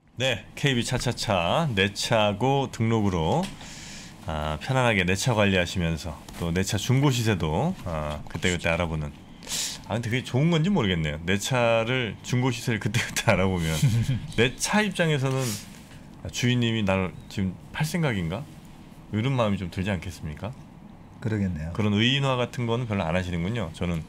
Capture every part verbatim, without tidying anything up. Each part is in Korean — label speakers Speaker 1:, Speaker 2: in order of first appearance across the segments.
Speaker 1: 네, 케이비 차차차 내 차고 등록으로 아, 편안하게 내 차 관리하시면서 또 내 차 중고 시세도 아, 그때그때 알아보는. 아 근데 그게 좋은 건지 모르겠네요. 내 차를 중고 시세를 그때그때 알아보면 내 차 입장에서는 주인님이 나를 지금 팔 생각인가? 이런 마음이 좀 들지 않겠습니까?
Speaker 2: 그러겠네요.
Speaker 1: 그런 의인화 같은 거는 별로 안 하시는군요. 저는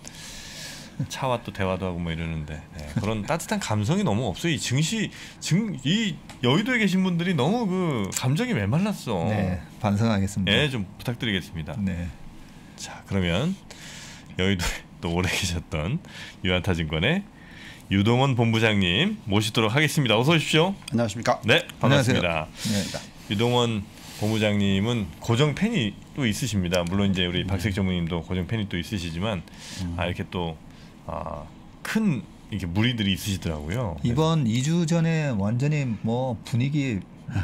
Speaker 1: 차와 또 대화도 하고 뭐 이러는데 네, 그런 따뜻한 감성이 너무 없어요. 이 증시 증 이 여의도에 계신 분들이 너무 그 감정이 메말랐어.
Speaker 2: 네, 반성하겠습니다.
Speaker 1: 네, 좀 부탁드리겠습니다.
Speaker 2: 네.
Speaker 1: 자, 그러면 여의도에 또 오래 계셨던 유한타증권의 유동원 본부장님 모시도록 하겠습니다. 어서 오십시오.
Speaker 3: 안녕하십니까?
Speaker 1: 네, 반갑습니다.
Speaker 2: 안녕하세요. 네.
Speaker 1: 유동원 본부장님은 고정 팬이 또 있으십니다. 물론 이제 우리 박색 전무님도 고정 팬이 또 있으시지만 음. 아 이렇게 또 아, 큰 이렇게 무리들이 있으시더라고요.
Speaker 2: 이번 이 주 전에 완전히 뭐 분위기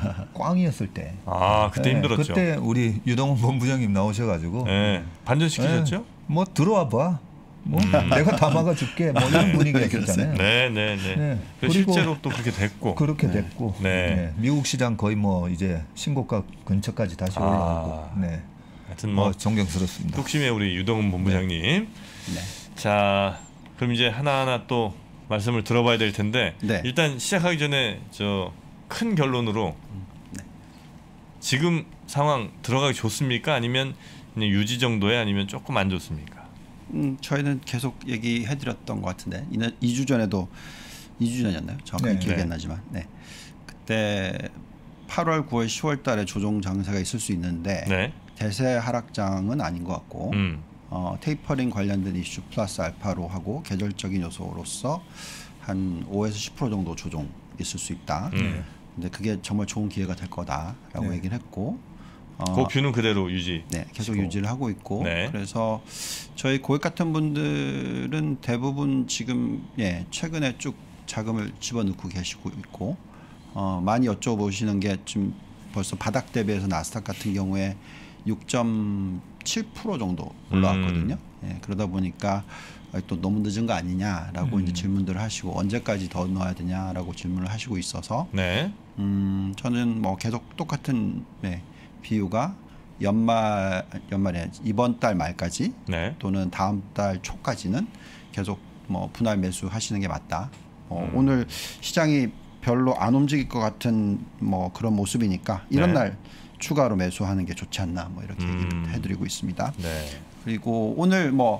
Speaker 2: 꽝이었을 때.
Speaker 1: 아 그때 네, 힘들었죠.
Speaker 2: 그때 우리 유동원 본부장님 나오셔가지고.
Speaker 1: 네, 반전시키셨죠?
Speaker 2: 네, 뭐 들어와 봐. 뭐 음. 내가 다 막아줄게. 뭐 이런 분위기였잖아요.
Speaker 1: 네, 네, 네. 네. 그리고 실제로 또 그렇게 됐고.
Speaker 2: 그렇게 됐고.
Speaker 1: 네.
Speaker 2: 네. 미국 시장 거의 뭐 이제 신고가 근처까지 다시 올라오고. 아. 네.
Speaker 1: 하여튼 뭐,
Speaker 2: 뭐 존경스럽습니다.
Speaker 1: 뚝심의 우리 유동원 본부장님. 네. 네. 자, 그럼 이제 하나하나 또 말씀을 들어봐야 될 텐데 네. 일단 시작하기 전에 저 큰 결론으로 네. 지금 상황 들어가기 좋습니까? 아니면 그냥 유지 정도에 아니면 조금 안 좋습니까?
Speaker 3: 음, 저희는 계속 얘기해드렸던 것 같은데 이 주 전에도 이 주 전이었나요? 정확하게 네. 기억이 안 나지만 네. 그때 팔월, 구월, 시월 달에 조정 장세가 있을 수 있는데 네. 대세 하락장은 아닌 것 같고 음. 어, 테이퍼링 관련된 이슈 플러스 알파로 하고 계절적인 요소로서 한 오에서 십 퍼센트 정도 조정 있을 수 있다. 음. 근데 그게 정말 좋은 기회가 될 거다라고 네. 얘기를 했고
Speaker 1: 어, 그 뷰는 그대로 유지.
Speaker 3: 네, 계속 시고. 유지를 하고 있고 네. 그래서 저희 고객 같은 분들은 대부분 지금 예, 최근에 쭉 자금을 집어넣고 계시고 있고 어, 많이 여쭤보시는 게 지금 벌써 바닥 대비해서 나스닥 같은 경우에 육 점 칠 퍼센트 정도 올라왔거든요. 음. 예, 그러다 보니까 또 너무 늦은 거 아니냐라고 음. 이제 질문들을 하시고 언제까지 더 넣어야 되냐라고 질문을 하시고 있어서 네. 음, 저는 뭐 계속 똑같은 네, 비유가 연말 연말에 이번 달 말까지 네. 또는 다음 달 초까지는 계속 뭐 분할 매수 하시는 게 맞다. 어, 음. 오늘 시장이 별로 안 움직일 것 같은 뭐 그런 모습이니까 이런 네. 날 추가로 매수하는 게 좋지 않나 뭐 이렇게 음. 얘기를 해드리고 있습니다. 네. 그리고 오늘 뭐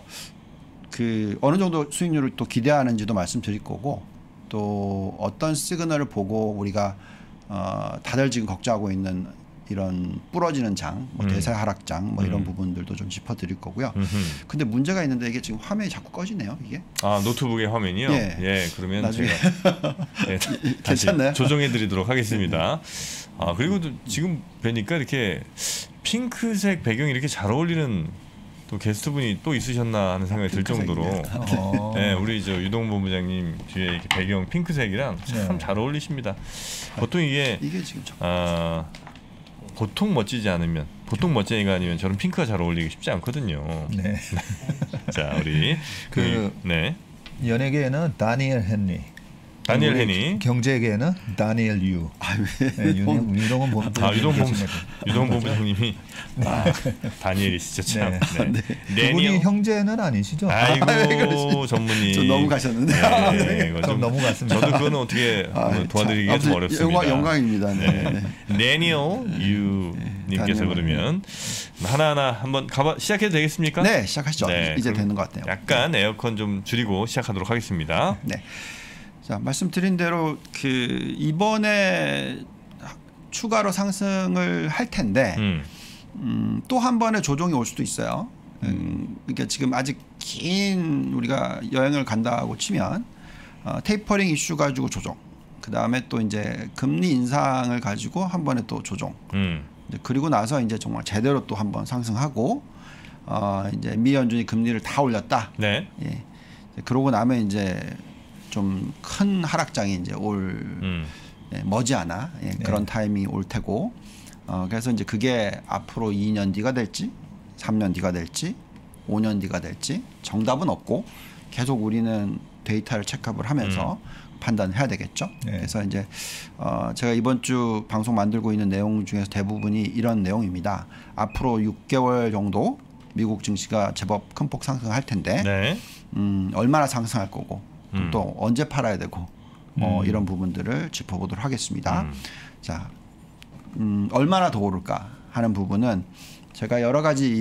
Speaker 3: 그 어느 정도 수익률을 또 기대하는지도 말씀드릴 거고 또 어떤 시그널을 보고 우리가 어 다들 지금 걱정하고 있는 이런 부러지는 장, 뭐 음. 대세 하락장 뭐 이런 음. 부분들도 좀 짚어드릴 거고요. 음흠. 근데 문제가 있는데 이게 지금 화면이 자꾸 꺼지네요. 이게.
Speaker 1: 아 노트북의 화면이요? 예, 예 그러면
Speaker 3: 나중에
Speaker 1: 제가 예,
Speaker 3: 괜찮나요?
Speaker 1: 조정해드리도록 하겠습니다. 아 그리고 지금 뵈니까 이렇게 핑크색 배경이 이렇게 잘 어울리는 또 게스트분이 또 있으셨나 하는 생각이 들 정도로 어. 네, 우리 저 유동 본부장님 뒤에 이렇게 배경 핑크색이랑 참 잘 네. 어울리십니다. 보통 이게,
Speaker 3: 이게 지금
Speaker 1: 아, 보통 멋지지 않으면 보통 멋쟁이가 아니면 저런 핑크가 잘 어울리기 쉽지 않거든요. 네. 자 우리
Speaker 2: 그, 그 네. 연예계에는 다니엘 헨리.
Speaker 1: 다니엘 헤니.
Speaker 2: 경제계는 다니엘 유. 아, 네, 유동원 본부.
Speaker 1: 아, 유동 본부. 유동 본부장님이 네. 아, 다니엘이시죠 참.
Speaker 2: 네. 네. 네. 그분이 형제는 아니시죠?
Speaker 1: 아이고 전문의.
Speaker 3: 좀 너무 가셨는데.
Speaker 1: 네, 네.
Speaker 2: 좀, 좀 너무 갔습니다.
Speaker 1: 저도 그거는 어떻게 아, 도와드리기가 좀 어렵습니다.
Speaker 3: 영광, 영광입니다. 네.
Speaker 1: 데니엘 유님께서 네. 그러면 하나하나 한번 가봐 시작해도 되겠습니까?
Speaker 3: 네, 시작하시죠. 네. 이제 되는 것 같아요.
Speaker 1: 약간 에어컨 좀 줄이고 시작하도록 하겠습니다.
Speaker 3: 네. 자 말씀드린 대로 그 이번에 추가로 상승을 할 텐데 음. 음, 또 한 번의 조정이 올 수도 있어요. 음, 그러니까 지금 아직 긴 우리가 여행을 간다고 치면 어, 테이퍼링 이슈 가지고 조정, 그 다음에 또 이제 금리 인상을 가지고 한 번에 또 조정. 음. 이제 그리고 나서 이제 정말 제대로 또 한 번 상승하고 어, 이제 미 연준이 금리를 다 올렸다. 네. 예. 그러고 나면 이제 좀 큰 하락장이 이제 올 음. 예, 머지않아 예, 네. 그런 타이밍이 올 테고 어, 그래서 이제 그게 앞으로 이 년 뒤가 될지 삼 년 뒤가 될지 오 년 뒤가 될지 정답은 없고 계속 우리는 데이터를 체크업을 하면서 음. 판단해야 되겠죠. 네. 그래서 이제 어 제가 이번 주 방송 만들고 있는 내용 중에서 대부분이 이런 내용입니다. 앞으로 육 개월 정도 미국 증시가 제법 큰 폭 상승할 텐데 네. 음, 얼마나 상승할 거고 음. 또 언제 팔아야 되고 뭐 음. 이런 부분들을 짚어보도록 하겠습니다. 음. 자, 음, 얼마나 더 오를까 하는 부분은 제가 여러 가지 이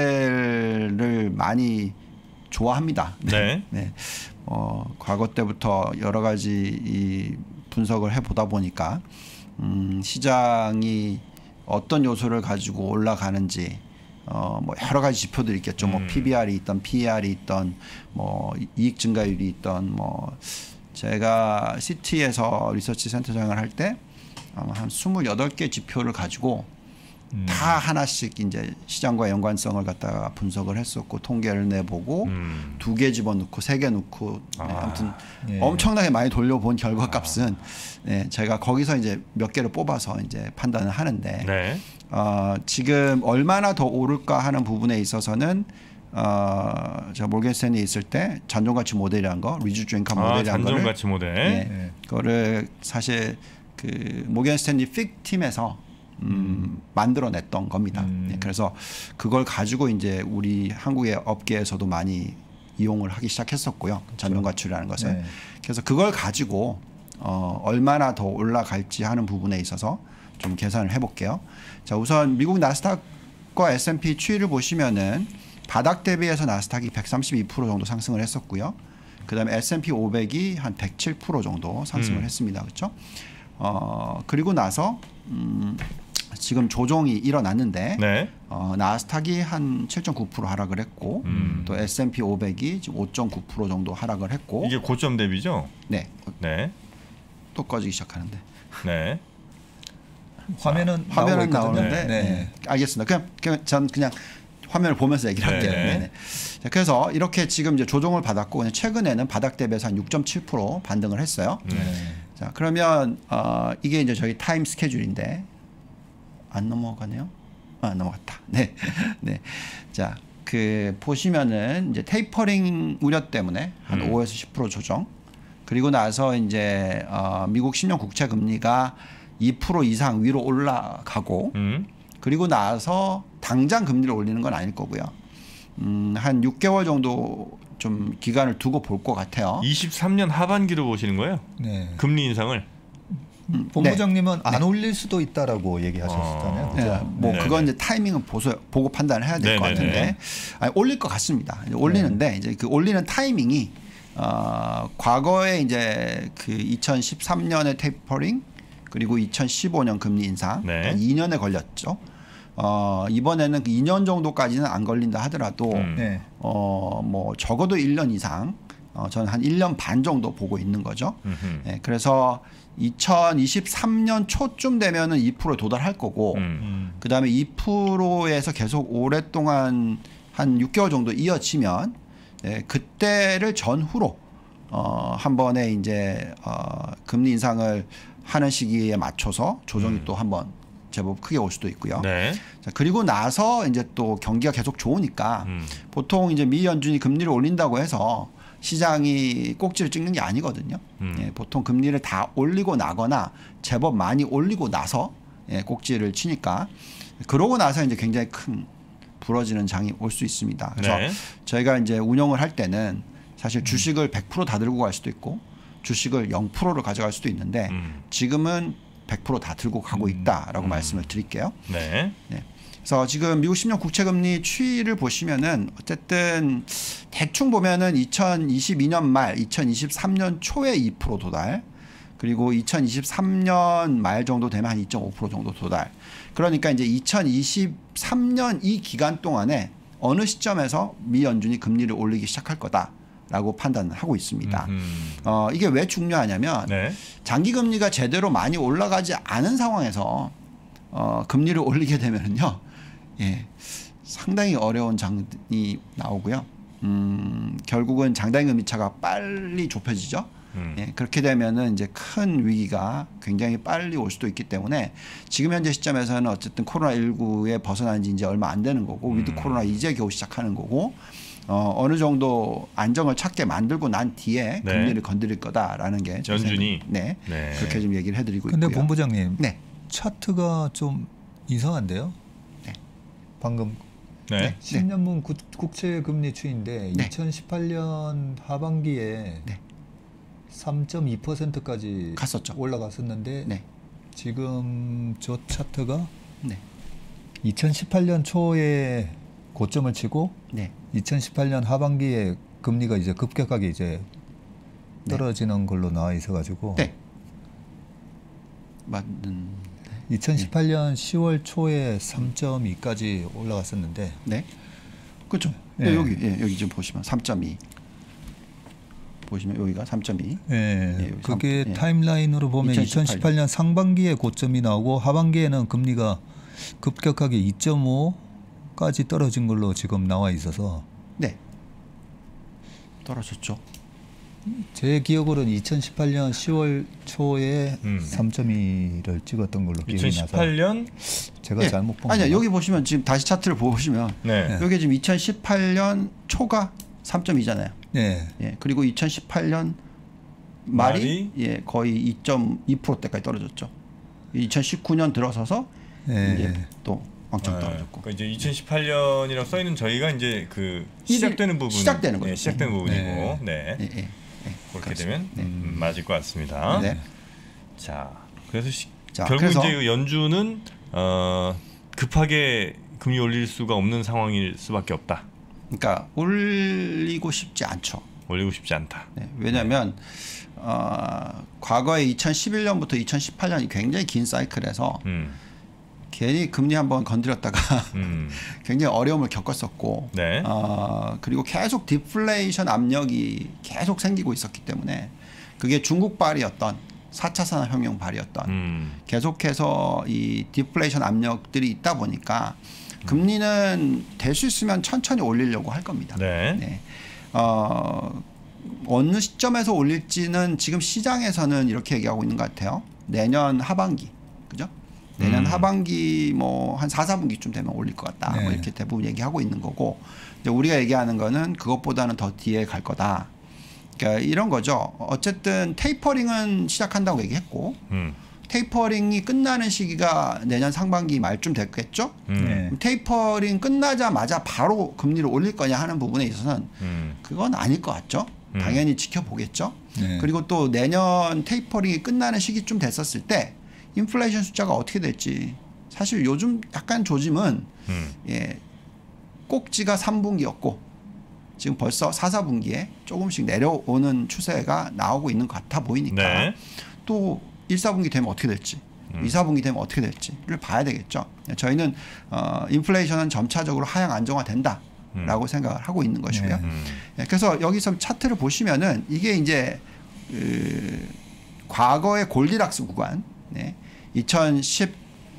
Speaker 3: 모델을 많이 좋아합니다. 네. 네. 어, 과거 때부터 여러 가지 이 분석을 해보다 보니까 음, 시장이 어떤 요소를 가지고 올라가는지 어, 뭐 여러 가지 지표들이 있겠죠. 음. 뭐 피비알이 있던 피이알이 있던 뭐 이익 증가율이 있던 뭐 제가 시티에서 리서치 센터장을 할 때 아마 한 스물여덟 개 지표를 가지고 음. 다 하나씩 이제 시장과 연관성을 갖다가 분석을 했었고 통계를 내보고 음. 두 개 집어넣고 세 개 넣고 아. 네, 아무튼 예. 엄청나게 많이 돌려본 결과값은 아. 네, 제가 거기서 이제 몇 개를 뽑아서 이제 판단을 하는데 네. 어, 지금 얼마나 더 오를까 하는 부분에 있어서는 어, 제가 몰겐 스탠리에 있을 때 잔존가치 모델이란 거, 리주주 인컴
Speaker 1: 아,
Speaker 3: 모델이란 거를
Speaker 1: 잔존가치 모델. 네,
Speaker 3: 네. 그거를 사실 그 몰겐 스탠리 픽 팀에서 음, 음. 만들어냈던 겁니다. 음. 네, 그래서 그걸 가지고 이제 우리 한국의 업계에서도 많이 이용을 하기 시작했었고요. 그렇죠. 잔존가치라는 것을. 네. 그래서 그걸 가지고 어, 얼마나 더 올라갈지 하는 부분에 있어서 좀 계산을 해볼게요. 자, 우선 미국 나스닥과 에스 앤 피 추이를 보시면은 바닥 대비해서 나스닥이 백삼십이 퍼센트 정도 상승을 했었고요. 그다음에 에스 앤 피 오백이 한 백칠 퍼센트 정도 상승을 음. 했습니다. 그렇죠? 어, 그리고 나서 음, 지금 조정이 일어났는데 네. 어, 나스닥이 한 칠 점 구 퍼센트 하락을 했고 음. 또 에스 앤 피 오백이 지금 오 점 구 퍼센트 정도 하락을 했고
Speaker 1: 이게 고점 대비죠?
Speaker 3: 네.
Speaker 1: 네.
Speaker 3: 또 꺼지기 시작하는데.
Speaker 1: 네.
Speaker 2: 화면은
Speaker 3: 자, 화면은
Speaker 2: 나오는데
Speaker 3: 나오는데 네. 네. 알겠습니다. 그냥, 그냥 전 그냥 화면을 보면서 얘기를 할게요. 네. 네. 자, 그래서 이렇게 지금 이제 조정을 받았고 최근에는 바닥 대비해서 한 육 점 칠 퍼센트 반등을 했어요. 네. 자, 그러면 어, 이게 이제 저희 타임 스케줄인데 안 넘어가네요. 아, 넘어갔다. 네, 네. 자, 그 보시면은 이제 테이퍼링 우려 때문에 한 음. 오에서 십 퍼센트 조정. 그리고 나서 이제 어, 미국 십 년 국채 금리가 이 퍼센트 이상 위로 올라가고 음. 그리고 나서 당장 금리를 올리는 건 아닐 거고요. 음, 한 육 개월 정도 좀 기간을 두고 볼 것 같아요.
Speaker 1: 이십삼 년 하반기로 보시는 거예요? 네. 금리 인상을?
Speaker 2: 음, 본부장님은 네. 안 네. 올릴 수도 있다라고 얘기하셨잖아요.
Speaker 3: 어. 네. 뭐 네. 그건 이제 타이밍은 보소, 보고 판단을 해야 될 것 같은데 아니, 올릴 것 같습니다. 이제 올리는데 네. 이제 그 올리는 타이밍이 어, 과거에 이제 그 이천십삼 년의 테이퍼링 그리고 이천십오 년 금리 인상 네. 이 년에 걸렸죠. 어, 이번에는 이 년 정도까지는 안 걸린다 하더라도 음. 네. 어, 뭐 적어도 일 년 이상 어, 저는 한 일 년 반 정도 보고 있는 거죠. 네, 그래서 이천이십삼 년 초쯤 되면은 이 퍼센트에 도달할 거고 음. 그다음에 이 퍼센트에서 계속 오랫동안 한 육 개월 정도 이어지면 네, 그때를 전후로 어, 한 번에 이제 어, 금리 인상을 하는 시기에 맞춰서 조정이 음. 또 한 번 제법 크게 올 수도 있고요. 네. 자, 그리고 나서 이제 또 경기가 계속 좋으니까 음. 보통 이제 미 연준이 금리를 올린다고 해서 시장이 꼭지를 찍는 게 아니거든요. 음. 예, 보통 금리를 다 올리고 나거나 제법 많이 올리고 나서 예, 꼭지를 치니까 그러고 나서 이제 굉장히 큰 부러지는 장이 올 수 있습니다. 그래서 네. 저희가 이제 운영을 할 때는 사실 주식을 백 퍼센트 다 들고 갈 수도 있고 주식을 영 퍼센트를 가져갈 수도 있는데 음. 지금은 백 퍼센트 다 들고 가고 있다라고 음. 말씀을 드릴게요. 네. 네. 그래서 지금 미국 십 년 국채금리 추이를 보시면은 어쨌든 대충 보면은 이천이십이 년 말, 이천이십삼 년 초에 이 퍼센트 도달, 그리고 이천이십삼 년 말 정도 되면 한 이 점 오 퍼센트 정도 도달. 그러니까 이제 이천이십삼 년 이 기간 동안에 어느 시점에서 미 연준이 금리를 올리기 시작할 거다. 라고 판단을 하고 있습니다. 어, 이게 왜 중요하냐면 네. 장기 금리가 제대로 많이 올라가지 않은 상황에서 어, 금리를 올리게 되면요, 예, 상당히 어려운 장이 나오고요. 음, 결국은 장단기 금리 차가 빨리 좁혀지죠. 음. 예, 그렇게 되면은 이제 큰 위기가 굉장히 빨리 올 수도 있기 때문에 지금 현재 시점에서는 어쨌든 코로나십구에 벗어난 지 이제 얼마 안 되는 거고 음. 위드 코로나 이제 겨우 시작하는 거고 어, 어느 정도 안정을 찾게 만들고 난 뒤에
Speaker 1: 네.
Speaker 3: 금리를 건드릴 거다라는 게
Speaker 1: 연준이
Speaker 3: 네,
Speaker 1: 네.
Speaker 3: 그렇게 좀 얘기를 해드리고
Speaker 2: 근데
Speaker 3: 있고요.
Speaker 2: 본부장님
Speaker 3: 네.
Speaker 2: 차트가 좀 이상한데요?
Speaker 3: 네.
Speaker 2: 방금
Speaker 1: 네.
Speaker 2: 십 년물 국채 금리 추이인데
Speaker 3: 네.
Speaker 2: 이천십팔 년 하반기에
Speaker 3: 네.
Speaker 2: 삼 점 이 퍼센트까지
Speaker 3: 갔었죠.
Speaker 2: 올라갔었는데
Speaker 3: 네.
Speaker 2: 지금 저 차트가
Speaker 3: 네.
Speaker 2: 이천십팔 년 초에 고점을 치고
Speaker 3: 네.
Speaker 2: 이천십팔 년 하반기에 금리가 이제 급격하게 이제 떨어지는 걸로 나와 있어가지고
Speaker 3: 네. 맞는.
Speaker 2: 이천십팔 년 시월 초에 삼 점 이까지 올라갔었는데
Speaker 3: 네. 그렇죠.
Speaker 2: 네.
Speaker 3: 여기 예, 여기 좀 보시면 삼 점 이 보시면 여기가 삼 점 이.
Speaker 2: 예,
Speaker 3: 예, 여기
Speaker 2: 그게
Speaker 3: 삼, 예.
Speaker 2: 타임라인으로 보면
Speaker 3: 이천십팔 년.
Speaker 2: 이천십팔 년 상반기에 고점이 나오고 하반기에는 금리가 급격하게 이 점 오까지 떨어진 걸로 지금 나와 있어서
Speaker 3: 네. 떨어졌죠.
Speaker 2: 제 기억으로는 이천십팔 년 시월 초에
Speaker 1: 음.
Speaker 2: 삼 점 이를 찍었던 걸로 기억이 나서
Speaker 1: 이천십팔 년
Speaker 2: 제가
Speaker 3: 예.
Speaker 2: 잘못 본
Speaker 3: 아니야
Speaker 2: 건가?
Speaker 3: 여기 보시면 지금 다시 차트를 보시면
Speaker 1: 네.
Speaker 3: 여기 지금 이천십팔 년 초가 삼 점 이잖아요.
Speaker 2: 네.
Speaker 3: 예. 그리고 이천십팔 년 말이,
Speaker 1: 말이?
Speaker 3: 예 거의 이 점 이 퍼센트대까지 떨어졌죠. 이천십구 년 들어서서
Speaker 2: 네.
Speaker 3: 이제 또 왕창
Speaker 1: 아,
Speaker 3: 떨어졌고.
Speaker 1: 그러니까 이제 이천십팔 년이라고 써 있는 저희가 이제 그 시작되는 부분
Speaker 3: 시작되는 거죠.
Speaker 1: 네, 시작되는
Speaker 2: 네.
Speaker 1: 부분이고 네.
Speaker 3: 예, 예, 예.
Speaker 1: 그렇게
Speaker 3: 그렇습니다.
Speaker 1: 되면
Speaker 3: 네.
Speaker 1: 음, 맞을 것 같습니다.
Speaker 3: 네.
Speaker 1: 자, 그래서 시,
Speaker 3: 자,
Speaker 1: 결국
Speaker 3: 그래서-
Speaker 1: 이제 연준은 어, 급하게 금리 올릴 수가 없는 상황일 수밖에 없다.
Speaker 3: 그러니까 올리고 싶지 않죠.
Speaker 1: 올리고 싶지 않다.
Speaker 3: 네, 왜냐하면 어, 과거에 이천십일 년부터 이천십팔 년이 굉장히 긴 사이클에서
Speaker 1: 음,
Speaker 3: 괜히 금리 한번 건드렸다가
Speaker 1: 음,
Speaker 3: 굉장히 어려움을 겪었었고
Speaker 1: 네.
Speaker 3: 어, 그리고 계속 디플레이션 압력이 계속 생기고 있었기 때문에 그게 중국발이었던 사 차 산업혁명 발이었던
Speaker 1: 음,
Speaker 3: 계속해서 이 디플레이션 압력들이 있다 보니까 금리는 될 수 있으면 천천히 올리려고 할 겁니다.
Speaker 1: 네.
Speaker 3: 네. 어, 어느 시점에서 올릴지는 지금 시장에서는 이렇게 얘기하고 있는 것 같아요. 내년 하반기, 그죠? 내년
Speaker 1: 음.
Speaker 3: 하반기 뭐 한 사, 사분기쯤 되면 올릴 것 같다.
Speaker 2: 네.
Speaker 3: 뭐 이렇게 대부분 얘기하고 있는 거고, 이제 우리가 얘기하는 거는 그것보다는 더 뒤에 갈 거다. 그러니까 이런 거죠. 어쨌든 테이퍼링은 시작한다고 얘기했고,
Speaker 1: 음,
Speaker 3: 테이퍼링이 끝나는 시기가 내년 상반기 말쯤 됐겠죠?
Speaker 1: 음,
Speaker 2: 네.
Speaker 3: 테이퍼링 끝나자마자 바로 금리를 올릴 거냐 하는 부분에 있어서는
Speaker 1: 음,
Speaker 3: 그건 아닐 것 같죠.
Speaker 1: 음.
Speaker 3: 당연히 지켜보겠죠.
Speaker 2: 네.
Speaker 3: 그리고 또 내년 테이퍼링이 끝나는 시기쯤 됐었을 때 인플레이션 숫자가 어떻게 될지 사실 요즘 약간 조짐은
Speaker 1: 음,
Speaker 3: 예, 꼭지가 삼 분기였고 지금 벌써 사, 사분기에 조금씩 내려오는 추세가 나오고 있는 것 같아 보이니까
Speaker 1: 네.
Speaker 3: 또 일, 사분기 되면 어떻게 될지
Speaker 1: 음.
Speaker 3: 이, 사분기 되면 어떻게 될지를 봐야 되겠죠. 저희는 어, 인플레이션은 점차적으로 하향 안정화된다. 라고 생각을 하고 있는 것이고요.
Speaker 2: 네.
Speaker 1: 음,
Speaker 3: 예, 그래서 여기서 차트를 보시면은 이게 이제 그 과거의 골디락스 구간, 네. 이천십오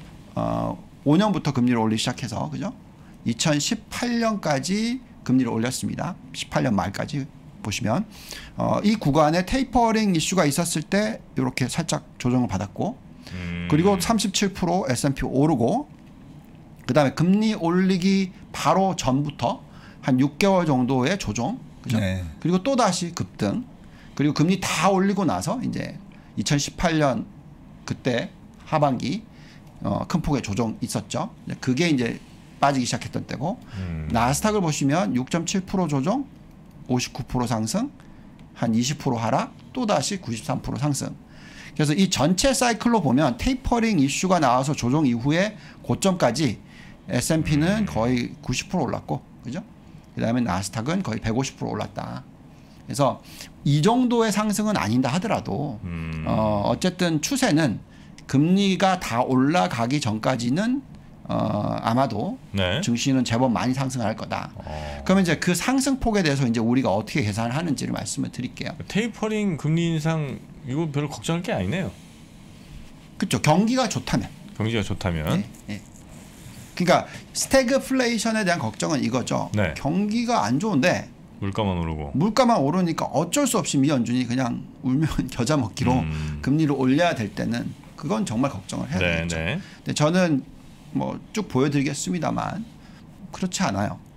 Speaker 3: 년부터 금리를 올리기 시작해서 그죠? 이천십팔 년까지 금리를 올렸습니다. 십팔 년 말까지 보시면 어, 이 구간에 테이퍼링 이슈가 있었을 때 이렇게 살짝 조정을 받았고,
Speaker 1: 음.
Speaker 3: 그리고 삼십칠 퍼센트 에스 앤 피 오르고, 그 다음에 금리 올리기 바로 전부터 한 육 개월 정도의 조정, 그죠?
Speaker 2: 네.
Speaker 3: 그리고 또 다시 급등, 그리고 금리 다 올리고 나서 이제 이천십팔 년 그때 하반기 어, 큰 폭의 조정 있었죠. 그게 이제 빠지기 시작했던 때고,
Speaker 1: 음.
Speaker 3: 나스닥을 보시면 육 점 칠 퍼센트 조정, 오십구 퍼센트 상승, 한 이십 퍼센트 하락, 또 다시 구십삼 퍼센트 상승. 그래서 이 전체 사이클로 보면 테이퍼링 이슈가 나와서 조정 이후에 고점까지 에스 앤 피는 거의 구십 퍼센트 올랐고, 그죠? 그다음에 나스닥은 거의 백오십 퍼센트 올랐다. 그래서 이 정도의 상승은 아닌다 하더라도
Speaker 1: 음.
Speaker 3: 어, 어쨌든 추세는 금리가 다 올라가기 전까지는 어, 아마도
Speaker 1: 네.
Speaker 3: 증시는 제법 많이 상승할 거다.
Speaker 1: 어.
Speaker 3: 그러면 이제 그 상승폭에 대해서 이제 우리가 어떻게 계산을 하는지를 말씀을 드릴게요.
Speaker 1: 테이퍼링 금리 인상 이거 별로 걱정할 게 아니네요.
Speaker 3: 그렇죠. 경기가 좋다면.
Speaker 1: 경기가 좋다면.
Speaker 3: 네, 네. 그러니까 스태그플레이션에 대한 걱정은 이거죠.
Speaker 1: 네.
Speaker 3: 경기가 안 좋은데
Speaker 1: 물가만 오르고.
Speaker 3: 물가만 오르니까 어쩔 수 없이 미 연준이 그냥 울면 겨자 먹기로
Speaker 1: 음.
Speaker 3: 금리를 올려야 될 때는 그건 정말 걱정을 해야
Speaker 1: 네,
Speaker 3: 되겠죠.
Speaker 1: 네.
Speaker 3: 근데 저는 뭐 쭉 보여드리겠습니다만 그렇지 않아요.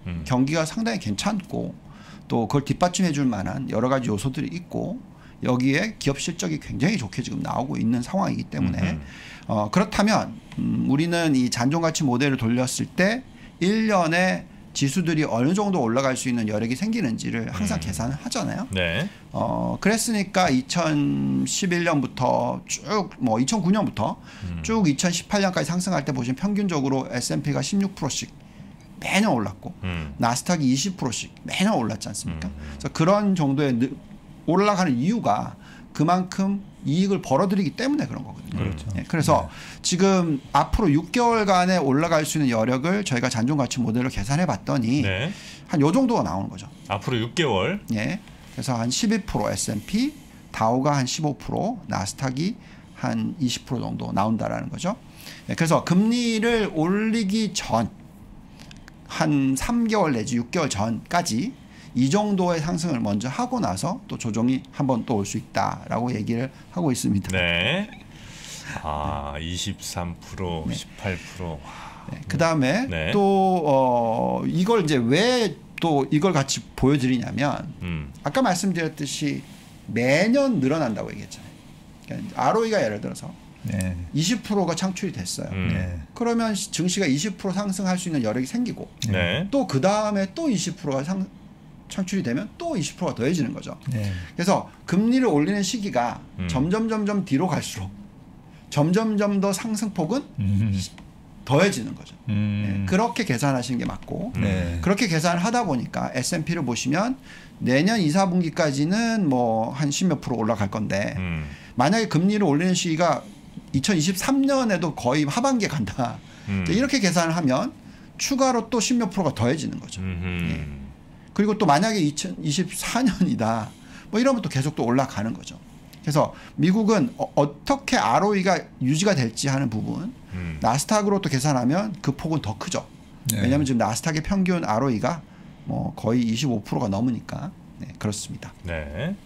Speaker 1: 음.
Speaker 3: 경기가 상당히 괜찮고 또 그걸 뒷받침해 줄 만한 여러 가지 요소들이 있고 여기에 기업 실적이 굉장히 좋게 지금 나오고 있는 상황이기 때문에
Speaker 1: 음흠.
Speaker 3: 어, 그렇다면 음, 우리는 이 잔존가치 모델을 돌렸을 때 일 년에 지수들이 어느 정도 올라갈 수 있는 여력이 생기는지를 항상
Speaker 1: 음.
Speaker 3: 계산을 하잖아요.
Speaker 1: 네.
Speaker 3: 어, 그랬으니까 이천십일 년부터 쭉 뭐 이천구 년부터
Speaker 1: 음.
Speaker 3: 쭉 이천십팔 년까지 상승할 때 보시면 평균적으로 에스 앤 피가 십육 퍼센트씩 매년 올랐고
Speaker 1: 음.
Speaker 3: 나스닥이 이십 퍼센트씩 매년 올랐지 않습니까?
Speaker 1: 음.
Speaker 3: 그래서 그런 정도의 느- 올라가는 이유가 그만큼 이익을 벌어들이기 때문에 그런 거거든요.
Speaker 1: 그렇죠.
Speaker 3: 네, 그래서 네. 지금 앞으로 육 개월간에 올라갈 수 있는 여력을 저희가 잔존가치 모델로 계산해 봤더니
Speaker 1: 네.
Speaker 3: 한 요 정도가 나오는 거죠.
Speaker 1: 앞으로 육 개월.
Speaker 3: 예. 그래서 한 십일 퍼센트 에스 앤 피, 다우가 한 십오 퍼센트, 나스닥이 한 이십 퍼센트 정도 나온다라는 거죠. 예, 그래서 금리를 올리기 전 한 삼 개월 내지 육 개월 전까지 이 정도의 상승을 먼저 하고 나서 또 조정이 한번 또 올 수 있다라고 얘기를 하고 있습니다.
Speaker 1: 네. 아, 이십삼 퍼센트,
Speaker 3: 네.
Speaker 1: 십팔 퍼센트.
Speaker 3: 네, 그 다음에
Speaker 1: 네.
Speaker 3: 또 어, 이걸 이제 왜 또 이걸 같이 보여드리냐면
Speaker 1: 음.
Speaker 3: 아까 말씀드렸듯이 매년 늘어난다고 얘기했잖아요. 그러니까 알오이가 예를 들어서
Speaker 2: 네.
Speaker 3: 이십 퍼센트가 창출이 됐어요.
Speaker 1: 음.
Speaker 2: 네.
Speaker 3: 그러면 증시가 이십 퍼센트 상승할 수 있는 여력이 생기고
Speaker 1: 네.
Speaker 3: 또 그 다음에 또 이십 퍼센트가 상, 창출이 되면 또 이십 퍼센트가 더해지는 거죠.
Speaker 2: 네.
Speaker 3: 그래서 금리를 올리는 시기가
Speaker 1: 음.
Speaker 3: 점점 점점 뒤로 갈수록 점점점 더 상승폭은
Speaker 2: 음.
Speaker 3: 더해지는 거죠.
Speaker 2: 음.
Speaker 3: 네, 그렇게 계산하시는 게 맞고
Speaker 2: 네.
Speaker 3: 그렇게 계산을 하다 보니까 에스 앤 피를 보시면 내년 이, 사 분기까지는 뭐 한 십몇 프로 올라갈 건데
Speaker 1: 음.
Speaker 3: 만약에 금리를 올리는 시기가 이천이십삼 년에도 거의 하반기에 간다.
Speaker 1: 음.
Speaker 3: 이렇게 계산을 하면 추가로 또 십몇 프로가 더해지는 거죠.
Speaker 1: 음흠.
Speaker 3: 예. 그리고 또 만약에 이천이십사 년이다. 뭐 이러면 또 계속 또 올라가는 거죠. 그래서 미국은 어, 어떻게 알오이가 유지가 될지 하는 부분
Speaker 1: 음.
Speaker 3: 나스닥으로 또 계산하면 그 폭은 더 크죠.
Speaker 2: 네.
Speaker 3: 왜냐하면 지금 나스닥의 평균 알오이가 뭐 거의 이십오 퍼센트가 넘으니까 네, 그렇습니다.
Speaker 1: 네.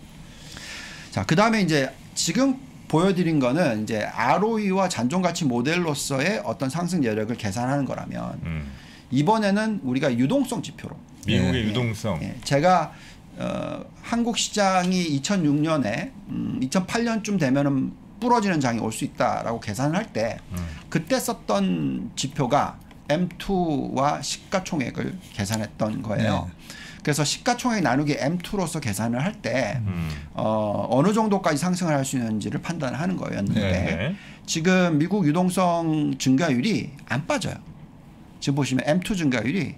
Speaker 3: 자, 그 다음에 이제 지금 보여드린 거는 이제 알오이와 잔존가치 모델로서의 어떤 상승 여력을 계산하는 거라면
Speaker 1: 음.
Speaker 3: 이번에는 우리가 유동성 지표로
Speaker 1: 미국의
Speaker 2: 네.
Speaker 1: 유동성.
Speaker 3: 예, 제가 어, 한국 시장이 이천육 년에 음, 이천팔 년쯤 되면은 부러지는 장이 올 수 있다라고 계산을 할 때
Speaker 1: 음.
Speaker 3: 그때 썼던 지표가 엠 투와 시가총액을 계산했던 거예요.
Speaker 2: 네.
Speaker 3: 그래서 시가총액 나누기 엠 투로서 계산을 할 때
Speaker 1: 음.
Speaker 3: 어, 어느 정도까지 상승을 할 수 있는지를 판단을 하는 거였는데
Speaker 1: 네.
Speaker 3: 지금 미국 유동성 증가율이 안 빠져요. 지금 보시면 엠 투 증가율이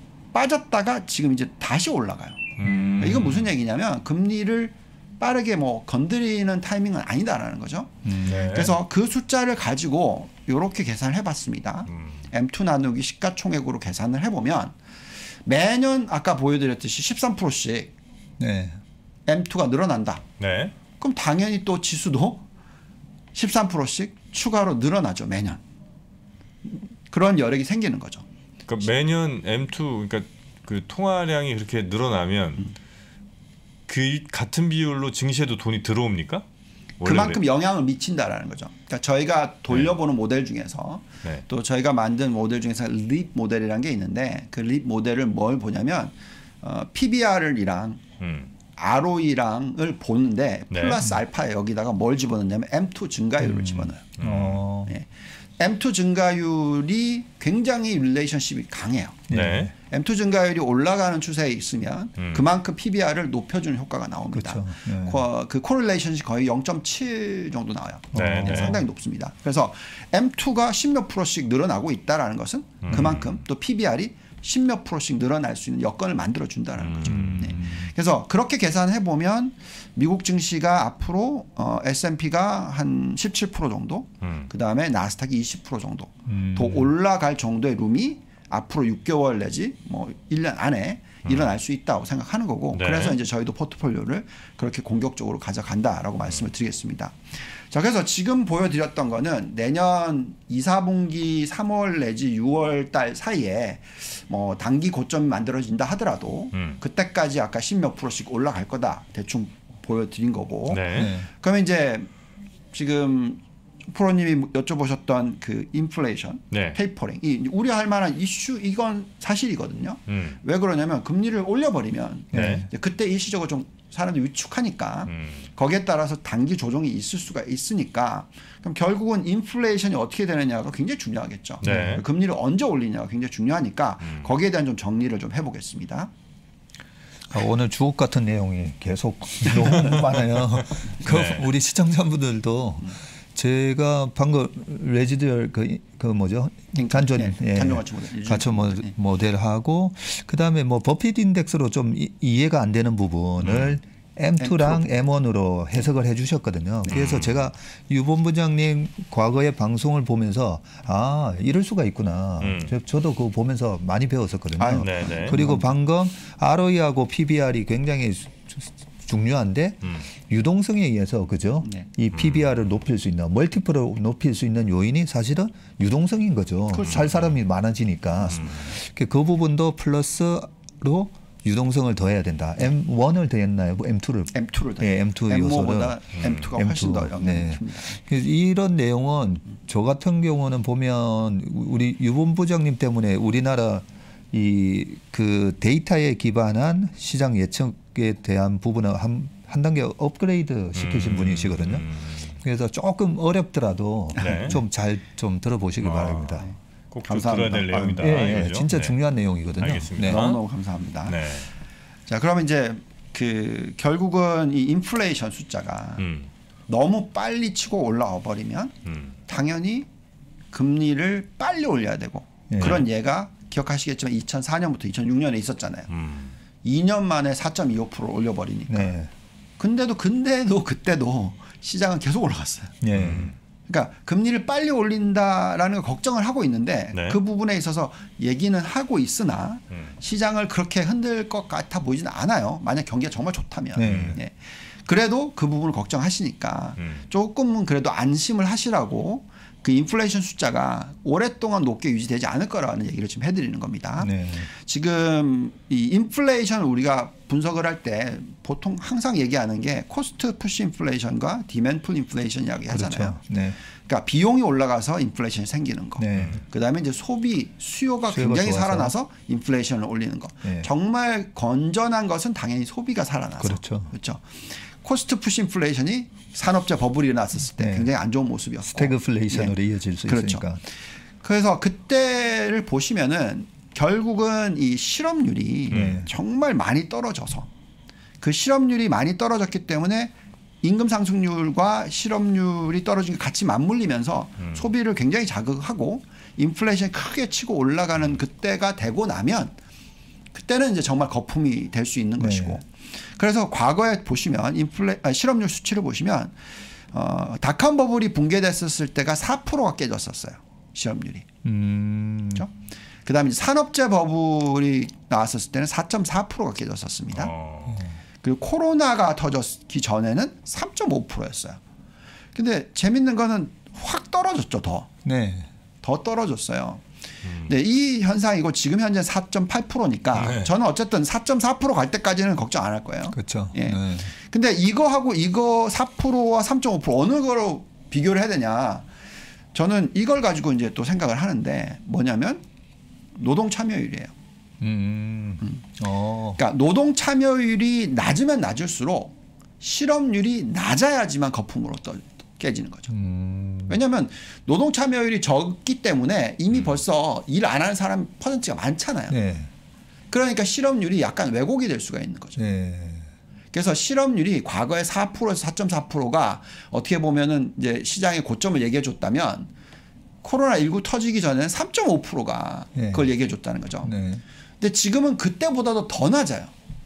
Speaker 3: 빠졌다가 지금 이제 다시 올라가요.
Speaker 1: 음.
Speaker 3: 이건 무슨 얘기냐면 금리를 빠르게 뭐 건드리는 타이밍은 아니다라는 거죠.
Speaker 2: 음.
Speaker 1: 네.
Speaker 3: 그래서 그 숫자를 가지고 이렇게 계산을 해봤습니다.
Speaker 1: 음.
Speaker 3: 엠 투 나누기 시가총액으로 계산을 해보면 매년 아까 보여드렸듯이 십삼 퍼센트씩
Speaker 2: 네.
Speaker 3: 엠 투가 늘어난다.
Speaker 1: 네.
Speaker 3: 그럼 당연히 또 지수도 십삼 퍼센트씩 추가로 늘어나죠, 매년. 그런 여력이 생기는 거죠.
Speaker 1: 그러니까 매년 엠 투 그러니까 그 통화량이 그렇게 늘어나면
Speaker 3: 음.
Speaker 1: 그 같은 비율로 증시에도 돈이 들어옵니까? 원래
Speaker 3: 그만큼
Speaker 1: 그래.
Speaker 3: 영향을 미친다라는 거죠. 그러니까 저희가 돌려보는 모델 중에서
Speaker 1: 네.
Speaker 3: 또 저희가 만든 모델 중에서 립 모델이라는 게 있는데 그 립 모델을 뭘 보냐면 어, 피비알이랑
Speaker 1: 음.
Speaker 3: 알오이랑을 보는데
Speaker 1: 네.
Speaker 3: 플러스 알파에 여기다가 뭘 집어넣냐면 엠 투 증가율을
Speaker 2: 음.
Speaker 3: 집어넣어요.
Speaker 2: 어.
Speaker 3: 예. 엠 투 증가율이 굉장히 릴레이션십이 강해요.
Speaker 1: 네.
Speaker 3: 엠 투 증가율이 올라가는 추세에 있으면
Speaker 1: 음.
Speaker 3: 그만큼 피비알을 높여주는 효과가 나옵니다.
Speaker 2: 그렇죠. 네.
Speaker 3: 코- 그 코릴레이션이 거의 영 점 칠 정도 나와요.
Speaker 1: 네, 네.
Speaker 3: 상당히 높습니다. 그래서 엠 투가 십몇 프로씩 늘어나고 있다라는 것은
Speaker 1: 음.
Speaker 3: 그만큼 또 피비알이 십몇 프로씩 늘어날 수 있는 여건을 만들어 준다는 거죠.
Speaker 1: 음.
Speaker 3: 네. 그래서 그렇게 계산해 보면 미국 증시가 앞으로 어, 에스 앤 피가 한 십칠 퍼센트 정도,
Speaker 1: 음.
Speaker 3: 그 다음에 나스닥이 이십 퍼센트 정도
Speaker 2: 음.
Speaker 3: 더 올라갈 정도의 룸이 앞으로 육 개월 내지 뭐 일 년 안에 일어날 수 있다고 생각하는 거고
Speaker 1: 네.
Speaker 3: 그래서 이제 저희도 포트폴리오를 그렇게 공격적으로 가져간다라고 말씀을 드리겠습니다. 자, 그래서 지금 보여드렸던 거는 내년 이, 사 분기 삼월 내지 유월 달 사이에 뭐 단기 고점이 만들어진다 하더라도
Speaker 1: 음.
Speaker 3: 그때까지 아까 십몇 프로씩 올라갈 거다 대충 보여드린 거고
Speaker 1: 네.
Speaker 2: 네.
Speaker 3: 그러면 이제 지금 프로님이 여쭤보셨던 그 인플레이션,
Speaker 1: 네.
Speaker 3: 테이퍼링, 이 우려할 만한 이슈 이건 사실이거든요.
Speaker 1: 음.
Speaker 3: 왜 그러냐면 금리를 올려버리면
Speaker 1: 네.
Speaker 3: 그때 일시적으로 좀 사람들이 위축하니까
Speaker 1: 음.
Speaker 3: 거기에 따라서 단기 조정이 있을 수가 있으니까 그럼 결국은 인플레이션이 어떻게 되느냐가 굉장히 중요하겠죠.
Speaker 1: 네.
Speaker 3: 금리를 언제 올리냐가 굉장히 중요하니까
Speaker 1: 음.
Speaker 3: 거기에 대한 좀 정리를 좀 해보겠습니다.
Speaker 2: 아, 오늘 주옥 같은 내용이 계속 너무 많아요. 그
Speaker 1: 네.
Speaker 2: 우리 시청자분들도 제가 방금 레지드얼 그, 그 뭐죠 간전
Speaker 3: 네,
Speaker 2: 예,
Speaker 3: 간전 가치 모델,
Speaker 2: 가치 모,
Speaker 3: 네.
Speaker 2: 모델하고 그 다음에 뭐 버핏 인덱스로 좀 이, 이해가 안 되는 부분을
Speaker 1: 음.
Speaker 2: 엠 투랑 엠 원으로 해석을 해주셨거든요. 그래서
Speaker 1: 음.
Speaker 2: 제가 유 본부장님 과거의 방송을 보면서 아 이럴 수가 있구나.
Speaker 1: 음.
Speaker 2: 저, 저도 그거 보면서 많이 배웠었거든요.
Speaker 3: 아유,
Speaker 1: 네네.
Speaker 2: 그리고 방금 알오이하고 피비알이 굉장히 수- 수- 중요한데
Speaker 1: 음.
Speaker 2: 유동성에 의해서 그죠?
Speaker 3: 네.
Speaker 2: 이 피비알을 높일 수 있는 멀티플을 높일 수 있는 요인이 사실은 유동성인 거죠.
Speaker 3: 그렇죠.
Speaker 2: 살 사람이 많아지니까 그, 그 부분도 플러스로 유동성을 더해야 된다. 엠 원을 더했나요? 엠 투를
Speaker 3: 엠 투를 더
Speaker 2: 예, 엠 투
Speaker 3: 엠
Speaker 2: 요소를
Speaker 3: 오보다 엠 투가 훨씬 더 영향이
Speaker 2: 네.
Speaker 3: 큽니다.
Speaker 2: 그래서 이런 내용은 저 같은 경우는 보면 우리 유 본부장님 때문에 우리나라 이 그 데이터에 기반한 시장 예측에 대한 부분을 한, 한 단계 업그레이드 시키신
Speaker 1: 음.
Speaker 2: 분이시거든요.
Speaker 1: 음.
Speaker 2: 그래서 조금 어렵더라도
Speaker 1: 네.
Speaker 2: 좀 잘 좀 들어보시기
Speaker 1: 아.
Speaker 2: 바랍니다.
Speaker 1: 꼭 좀
Speaker 3: 감사합니다.
Speaker 1: 들어야 될 내용이다.
Speaker 2: 예, 예,
Speaker 1: 이거죠?
Speaker 2: 진짜
Speaker 1: 네.
Speaker 2: 중요한 내용이거든요.
Speaker 1: 알겠습니다.
Speaker 2: 네.
Speaker 3: 너무너무 감사합니다.
Speaker 1: 네.
Speaker 3: 자, 그러면 이제 그 결국은 이 인플레이션 숫자가
Speaker 1: 음.
Speaker 3: 너무 빨리 치고 올라와 버리면
Speaker 1: 음.
Speaker 3: 당연히 금리를 빨리 올려야 되고
Speaker 2: 네.
Speaker 3: 그런 예가 기억하시겠지만 이천사 년부터 이천육 년에 있었잖아요.
Speaker 1: 음.
Speaker 3: 이 년 만에 사 점 이오 퍼센트 올려버리니까.
Speaker 2: 네.
Speaker 3: 근데도 근데도 그때도 시장은 계속 올라갔어요.
Speaker 2: 예.
Speaker 3: 그러니까 금리를 빨리 올린다라는 걸 걱정을 하고 있는데
Speaker 1: 네.
Speaker 3: 그 부분에 있어서 얘기는 하고 있으나
Speaker 1: 음.
Speaker 3: 시장을 그렇게 흔들 것 같아 보이지는 않아요. 만약 경기가 정말 좋다면.
Speaker 2: 네.
Speaker 3: 예. 그래도 그 부분을 걱정하시니까
Speaker 1: 음.
Speaker 3: 조금은 그래도 안심을 하시라고 그 인플레이션 숫자가 오랫동안 높게 유지되지 않을 거라는 얘기를 지금 해드리는 겁니다.
Speaker 2: 네.
Speaker 3: 지금 이 인플레이션을 우리가 분석을 할 때 보통 항상 얘기하는 게 코스트 푸시 인플레이션과 디맨드 풀 인플레이션 이야기 하잖아요.
Speaker 2: 그렇죠. 네.
Speaker 3: 그러니까 비용이 올라가서 인플레이션이 생기는 거.
Speaker 2: 네.
Speaker 3: 그다음에 이제 소비 수요가,
Speaker 2: 수요가
Speaker 3: 굉장히
Speaker 2: 좋아서.
Speaker 3: 살아나서 인플레이션을 올리는 거.
Speaker 2: 네.
Speaker 3: 정말 건전한 것은 당연히 소비가 살아나서.
Speaker 2: 그렇죠.
Speaker 3: 그렇죠. 코스트 푸시 인플레이션이 산업재 버블이 일어났을 때
Speaker 2: 네.
Speaker 3: 굉장히 안 좋은 모습이었고.
Speaker 2: 스태그플레이션으로
Speaker 3: 예.
Speaker 2: 이어질 수
Speaker 3: 그렇죠.
Speaker 2: 있으니까.
Speaker 3: 그래서 그때를 보시면은 결국은 이 실업률이
Speaker 2: 네.
Speaker 3: 정말 많이 떨어져서 그 실업률이 많이 떨어졌기 때문에 임금 상승률과 실업률이 떨어진 게 같이 맞물리면서
Speaker 1: 음.
Speaker 3: 소비를 굉장히 자극하고 인플레이션이 크게 치고 올라가는 그때가 되고 나면 그때는 이제 정말 거품이 될 수 있는
Speaker 2: 네.
Speaker 3: 것이고 그래서 과거에 보시면 인플레 아, 실업률 수치를 보시면 어, 닷컴 버블이 붕괴됐었을 때가 사 퍼센트가 깨졌었어요. 실업률이.
Speaker 2: 음.
Speaker 3: 그렇죠? 그다음에 이제 산업재 버블이 나왔었을 때는 사 점 사 퍼센트가 깨졌었습니다.
Speaker 1: 어.
Speaker 3: 그리고 코로나가 터졌기 전에는 삼 점 오 퍼센트였어요. 근데 재밌는 거는 확 떨어졌죠. 더.
Speaker 2: 네.
Speaker 3: 더 떨어졌어요.
Speaker 1: 음.
Speaker 3: 네, 이 현상이고 지금 현재 사 점 팔 퍼센트니까
Speaker 1: 네.
Speaker 3: 저는 어쨌든 사 점 사 퍼센트 갈 때까지는 걱정 안 할 거예요.
Speaker 2: 그렇죠.
Speaker 3: 예.
Speaker 2: 네.
Speaker 3: 근데 이거하고 이거 사 퍼센트와 삼 점 오 퍼센트 어느 거로 비교를 해야 되냐? 저는 이걸 가지고 이제 또 생각을 하는데 뭐냐면 노동 참여율이에요.
Speaker 2: 음. 음. 어.
Speaker 3: 그러니까 노동 참여율이 낮으면 낮을수록 실업률이 낮아야지만 거품으로 떠 깨지는 거죠.
Speaker 2: 음.
Speaker 3: 왜냐하면 노동 참여율이 적기 때문에 이미 벌써 일 안 하는 사람 퍼센트가 많잖아요.
Speaker 2: 네.
Speaker 3: 그러니까 실업률이 약간 왜곡이 될 수가 있는 거죠.
Speaker 2: 네.
Speaker 3: 그래서 실업률이 과거에 사 퍼센트에서 사 점 사 퍼센트가 어떻게 보면은 이제 시장의 고점을 얘기해 줬다면 코로나십구 터지기 전에는 삼 점 오 퍼센트가
Speaker 2: 네.
Speaker 3: 그걸 얘기해 줬다는 거죠.
Speaker 2: 네.
Speaker 3: 근데 지금은 그때보다도 더 낮아요.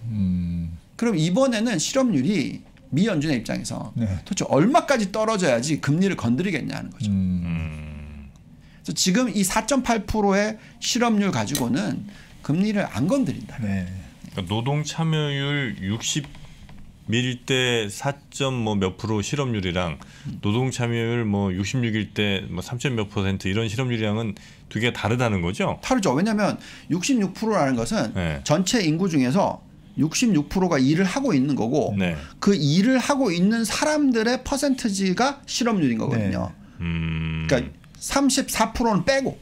Speaker 2: 음.
Speaker 3: 그럼 이번에는 실업률이 미 연준의 입장에서
Speaker 2: 네.
Speaker 3: 도대체 얼마까지 떨어져야지 금리를 건드리겠냐는 거죠.
Speaker 2: 음.
Speaker 1: 음.
Speaker 3: 그래서 지금 이 사 점 팔 퍼센트의 실업률 가지고는 금리를 안 건드린다.
Speaker 2: 네.
Speaker 1: 그러니까 노동 참여율 육십 밀 때 사 점 뭐 몇 프로 실업률이랑 노동 참여율 뭐 육십육일 때 뭐 삼 점 몇 퍼센트 이런 실업률이랑은 두 개가 다르다는 거죠?
Speaker 3: 다르죠. 왜냐하면 육십육 퍼센트라는 것은
Speaker 1: 네.
Speaker 3: 전체 인구 중에서 육십육 퍼센트가 일을 하고 있는 거고
Speaker 1: 네.
Speaker 3: 그 일을 하고 있는 사람들의 퍼센트지가 실업률인 거거든요.
Speaker 2: 네.
Speaker 1: 음.
Speaker 3: 그러니까 삼십사 퍼센트는 빼고.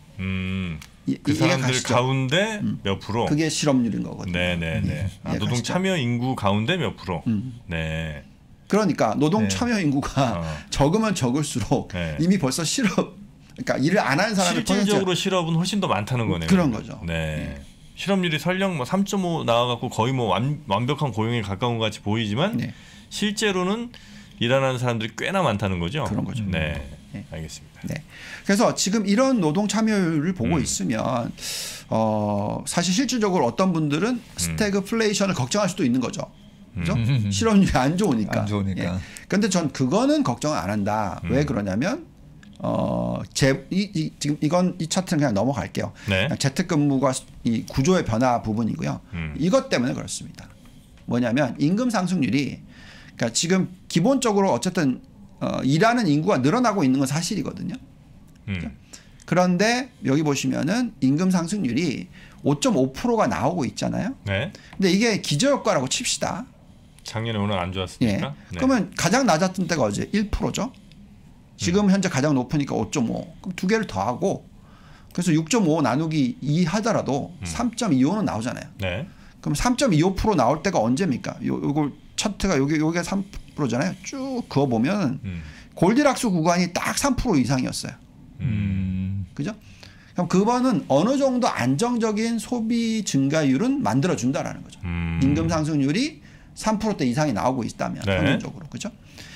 Speaker 1: 음. 그 사람들 가시죠? 가운데
Speaker 3: 음.
Speaker 1: 몇 프로?
Speaker 3: 그게 실업률인 거거든요.
Speaker 1: 네네네. 네. 아, 노동 참여 인구 가운데 몇 프로? 음. 네.
Speaker 3: 그러니까 노동 참여 네. 인구가 어. 적으면 적을수록 네. 이미 벌써 실업, 그러니까 일을 안 하는 사람의
Speaker 1: 실질적으로 실업은 훨씬 더 많다는 거네요.
Speaker 3: 그런 거죠.
Speaker 1: 네. 네. 실업률이 설령 뭐 삼 점 오 나와갖고 거의 뭐 완, 완벽한 고용에 가까운 것 같이 보이지만 네. 실제로는 일하는 사람들이 꽤나 많다는 거죠.
Speaker 3: 그런 거죠.
Speaker 1: 네, 네. 알겠습니다.
Speaker 3: 네. 그래서 지금 이런 노동 참여율을 보고 음. 있으면 어, 사실 실질적으로 어떤 분들은 음. 스태그플레이션을 걱정할 수도 있는 거죠. 그죠? 음. 실업률이 안 좋으니까.
Speaker 2: 안 좋으니까.
Speaker 3: 예. 근데 전 그거는 걱정을 안 한다. 음. 왜 그러냐면 어, 제, 이, 이, 지금 이건 이 차트는 그냥 넘어갈게요.
Speaker 1: 네.
Speaker 3: 재택근무가 이 구조의 변화 부분이고요.
Speaker 1: 음.
Speaker 3: 이것 때문에 그렇습니다. 뭐냐면 임금 상승률이 그러니까 지금 기본적으로 어쨌든 어, 일하는 인구가 늘어나고 있는 건 사실이거든요.
Speaker 1: 음.
Speaker 3: 그런데 여기 보시면은 임금 상승률이 오 점 오 퍼센트가 나오고 있잖아요.
Speaker 1: 네.
Speaker 3: 근데 이게 기저효과라고 칩시다.
Speaker 1: 작년에 워낙 안 좋았으니까.
Speaker 3: 예.
Speaker 1: 네.
Speaker 3: 그러면 가장 낮았던 때가 어제 일 퍼센트죠. 지금 음. 현재 가장 높으니까 오 점 오. 그럼 두 개를 더하고 그래서 육 점 오 나누기 이 하더라도 음. 삼 점 이오는 나오잖아요.
Speaker 1: 네.
Speaker 3: 그럼 삼 점 이오 퍼센트 나올 때가 언제입니까? 요, 요걸 차트가 여기 요게 삼 퍼센트잖아요. 쭉 그어 보면 음. 골디락스 구간이 딱 삼 퍼센트 이상이었어요.
Speaker 1: 음.
Speaker 3: 그죠? 그럼 그거는 어느 정도 안정적인 소비 증가율은 만들어 준다라는 거죠.
Speaker 1: 음.
Speaker 3: 임금 상승률이 삼 퍼센트대 이상이 나오고 있다면
Speaker 1: 네.
Speaker 3: 평균적으로. 그죠?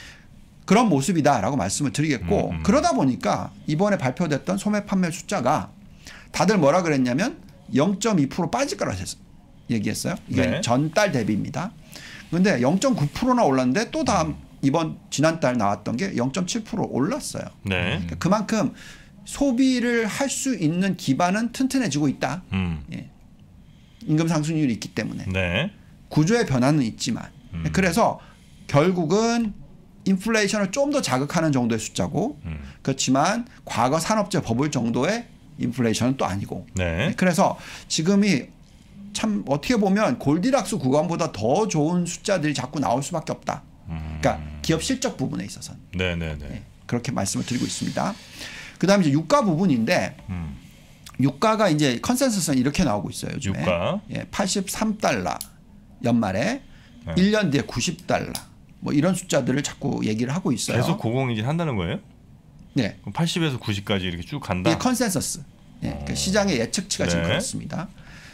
Speaker 3: 그런 모습이다라고 말씀을 드리겠고
Speaker 1: 음, 음.
Speaker 3: 그러다 보니까 이번에 발표됐던 소매 판매 숫자가 다들 뭐라 그랬냐면 영 점 이 퍼센트 빠질 거라고 얘기했어요. 이게
Speaker 1: 네.
Speaker 3: 전달 대비입니다. 그런데 영 점 구 퍼센트나 올랐는데 또 다음 음. 이번 지난달 나왔던 게 영 점 칠 퍼센트 올랐어요.
Speaker 1: 네.
Speaker 3: 그러니까 그만큼 소비를 할 수 있는 기반은 튼튼해지고 있다.
Speaker 1: 음.
Speaker 3: 예. 임금 상승률이 있기 때문에.
Speaker 1: 네.
Speaker 3: 구조의 변화는 있지만
Speaker 1: 음.
Speaker 3: 그래서 결국은 인플레이션을 좀 더 자극하는 정도의 숫자고
Speaker 1: 음.
Speaker 3: 그렇지만 과거 산업재 버블 정도의 인플레이션은 또 아니고
Speaker 1: 네.
Speaker 3: 그래서 지금이 참 어떻게 보면 골디락스 구간보다 더 좋은 숫자들이 자꾸 나올 수밖에 없다.
Speaker 1: 음.
Speaker 3: 그러니까 기업 실적 부분에 있어서는
Speaker 1: 네네네.
Speaker 3: 네, 그렇게 말씀을 드리고 있습니다. 그다음에 이제 유가 부분인데
Speaker 1: 음.
Speaker 3: 유가가 이제 컨센서스는 이렇게 나오고 있어요. 요즘에
Speaker 1: 유가.
Speaker 3: 예, 팔십삼 달러 연말에
Speaker 1: 네.
Speaker 3: 일 년 뒤에 구십 달러 뭐 이런 숫자들을 자꾸 얘기를 하고 있어요.
Speaker 1: 계속 고공인진 한다는 거예요?
Speaker 3: 네.
Speaker 1: 그럼 팔십에서 구십까지 이렇게 쭉 간다.
Speaker 3: 이게 컨센서스. 예,
Speaker 1: 어.
Speaker 3: 그 시장의 예측치가 지금
Speaker 1: 네.
Speaker 3: 그렇습니다.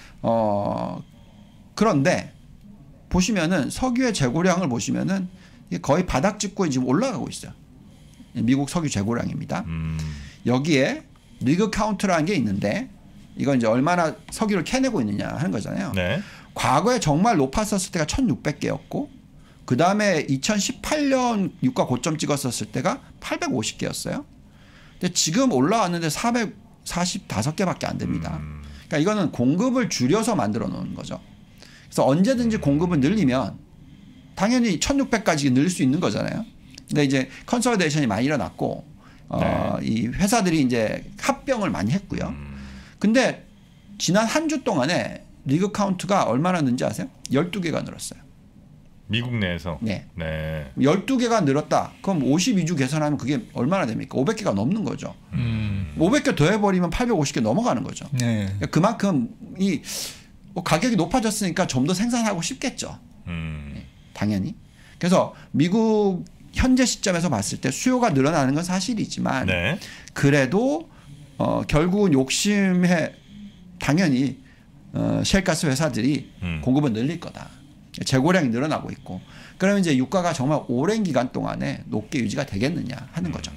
Speaker 3: 어, 그런데 보시면은 석유의 재고량을 보시면은 이게 거의 바닥 찍고 지금 올라가고 있어요. 미국 석유 재고량입니다.
Speaker 1: 음.
Speaker 3: 여기에 리그 카운트라는 게 있는데 이건 이제 얼마나 석유를 캐내고 있느냐 하는 거잖아요.
Speaker 1: 네.
Speaker 3: 과거에 정말 높았었을 때가 천육백 개였고 그 다음에 이천십팔 년 유가 고점 찍었었을 때가 팔백오십 개였어요. 근데 지금 올라왔는데 사백사십오 개밖에 안 됩니다.
Speaker 1: 음.
Speaker 3: 그러니까 이거는 공급을 줄여서 만들어 놓은 거죠. 그래서 언제든지 공급을 늘리면 당연히 천육백까지 늘릴 수 있는 거잖아요. 근데 이제 컨설데이션이 많이 일어났고 어,
Speaker 1: 네.
Speaker 3: 이 회사들이 이제 합병을 많이 했고요.
Speaker 1: 음.
Speaker 3: 근데 지난 한 주 동안에 리그 카운트가 얼마나 는지 아세요? 열두 개가 늘었어요.
Speaker 1: 미국 내에서.
Speaker 3: 네.
Speaker 1: 네.
Speaker 3: 열두 개가 늘었다. 그럼 오십이 주 계산하면 그게 얼마나 됩니까? 오백 개가 넘는 거죠.
Speaker 2: 음.
Speaker 3: 오백 개 더해버리면 팔백오십 개 넘어가는 거죠.
Speaker 2: 네.
Speaker 3: 그러니까 그만큼 이 뭐 가격이 높아졌으니까 좀 더 생산하고 싶겠죠.
Speaker 1: 음.
Speaker 3: 네, 당연히. 그래서 미국 현재 시점에서 봤을 때 수요가 늘어나는 건 사실이지만
Speaker 1: 네.
Speaker 3: 그래도 어, 결국은 욕심에 당연히 어, 셰일가스 회사들이
Speaker 1: 음.
Speaker 3: 공급을 늘릴 거다. 재고량이 늘어나고 있고 그러면 이제 유가가 정말 오랜 기간 동안에 높게 유지가 되겠느냐 하는 거죠.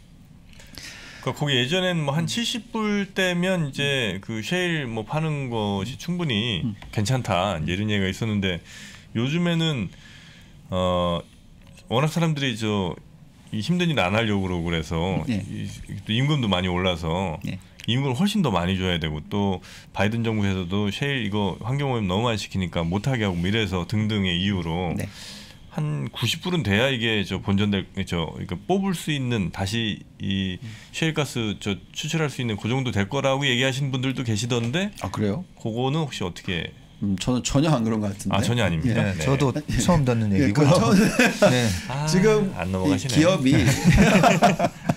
Speaker 1: 그러니까 거기 예전엔 뭐 한 칠십 불대면 이제 그 셰일 뭐 파는 것이 충분히
Speaker 3: 음.
Speaker 1: 괜찮다 이런 얘기가 있었는데 요즘에는 어 워낙 사람들이 저 이 힘든 일 안 하려고 그러고 그래서
Speaker 3: 네.
Speaker 1: 이, 또 임금도 많이 올라서
Speaker 3: 네.
Speaker 1: 임금을 훨씬 더 많이 줘야 되고 또 바이든 정부에서도 셰일 이거 환경오염 너무 많이 시키니까 못하게 하고 뭐 이래서 등등의 이유로
Speaker 3: 네.
Speaker 1: 한 구십 불은 돼야 이게 저 본전될 저 그러니까 뽑을 수 있는 다시 이 셰일가스 저 추출할 수 있는 그 정도 될 거라고 얘기하시는 분들도 계시던데
Speaker 3: 아 그래요?
Speaker 1: 그거는 혹시 어떻게?
Speaker 3: 음, 저는 전혀 안 그런 것 같은데.
Speaker 1: 아 전혀 아닙니다.
Speaker 2: 네,
Speaker 1: 네.
Speaker 2: 저도 처음 듣는
Speaker 3: 예,
Speaker 2: 얘기고요.
Speaker 3: 그 처음-
Speaker 2: 네.
Speaker 1: 아,
Speaker 3: 지금
Speaker 1: 안 넘어가시네.
Speaker 3: 이 기업이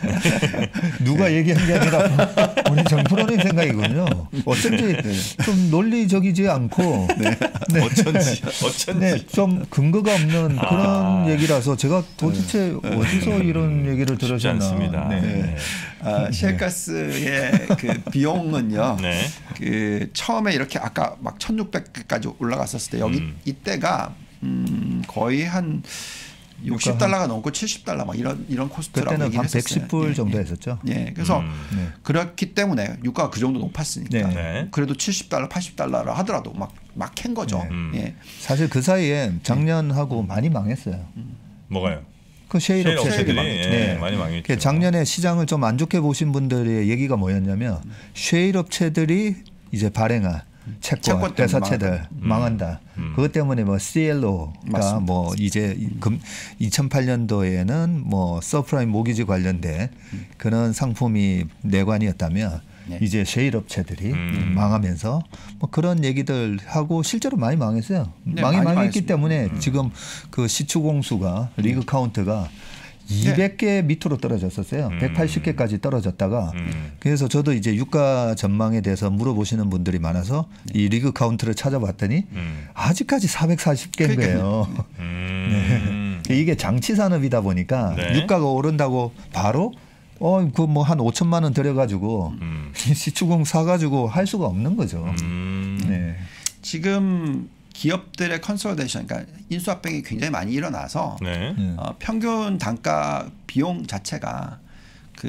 Speaker 2: 누가 얘기한 게 아니라 우리 정프로님 생각이군요. 어쩐지 네. 좀 논리적이지 않고
Speaker 1: 네. 네. 어쩐지 어쩐지
Speaker 2: 네, 좀 근거가 없는 아. 그런 얘기라서 제가 도대체 네. 어디서 이런 얘기를 들으셨나.
Speaker 1: 않습니다. 네. 네.
Speaker 3: 아, 셰일가스의 그 비용은요. 네. 그 처음에 이렇게 아까 막 천육백까지 올라갔었을 때 여기 음. 이때가 음, 거의 한 육십 달러가 넘고 칠십 달러 막 이런 이런 코스트라고
Speaker 2: 그때는
Speaker 3: 얘기를
Speaker 2: 한
Speaker 3: 했었어요.
Speaker 2: 백십 불
Speaker 3: 예,
Speaker 2: 정도
Speaker 3: 예.
Speaker 2: 했었죠.
Speaker 3: 예, 그래서
Speaker 2: 음, 네.
Speaker 3: 그렇기 때문에 유가가 그 정도 높았으니까
Speaker 1: 네.
Speaker 3: 그래도 칠십 달러, 팔십 달러라 하더라도 막 막 캔 거죠.
Speaker 2: 네.
Speaker 1: 음.
Speaker 3: 예.
Speaker 2: 사실 그 사이에 작년하고 음. 많이 망했어요.
Speaker 3: 음.
Speaker 1: 뭐가요?
Speaker 2: 그 셰일 업체들이
Speaker 1: 예,
Speaker 2: 네.
Speaker 1: 많이 망했죠.
Speaker 2: 작년에 시장을 좀 안 좋게 보신 분들의 얘기가 뭐였냐면 음. 셰일 업체들이 이제 발행한 채권, 회사채들 음. 망한다. 음. 그것 때문에 뭐 씨엘오가 맞습니다. 뭐 이제 금 이천팔 년도에는 뭐 서프라임 모기지 관련된 음. 그런 상품이 내관이었다면 네. 이제 셰일 업체들이 음. 망하면서 뭐 그런 얘기들 하고 실제로 많이 망했어요. 네, 많이 망했기 망했습니다. 때문에 음. 지금 그 시추 공수가 리그 음. 카운트가 이백 개 네. 밑으로 떨어졌었어요. 음. 백팔십 개까지 떨어졌다가 음. 그래서 저도 이제 유가 전망에 대해서 물어보시는 분들이 많아서 네. 이 리그 카운트를 찾아봤더니 음. 아직까지 사백사십 개인 거예요. 음. 네. 이게 장치 산업이다 보니까 네. 유가가 오른다고 바로 어 그 뭐 한 오천만 원 들여가지고 음. 시추공 사가지고 할 수가 없는 거죠.
Speaker 1: 음.
Speaker 2: 네.
Speaker 3: 지금 기업들의 컨솔데이션, 그러니까 인수합병이 굉장히 많이 일어나서 네. 어, 평균 단가 비용 자체가 그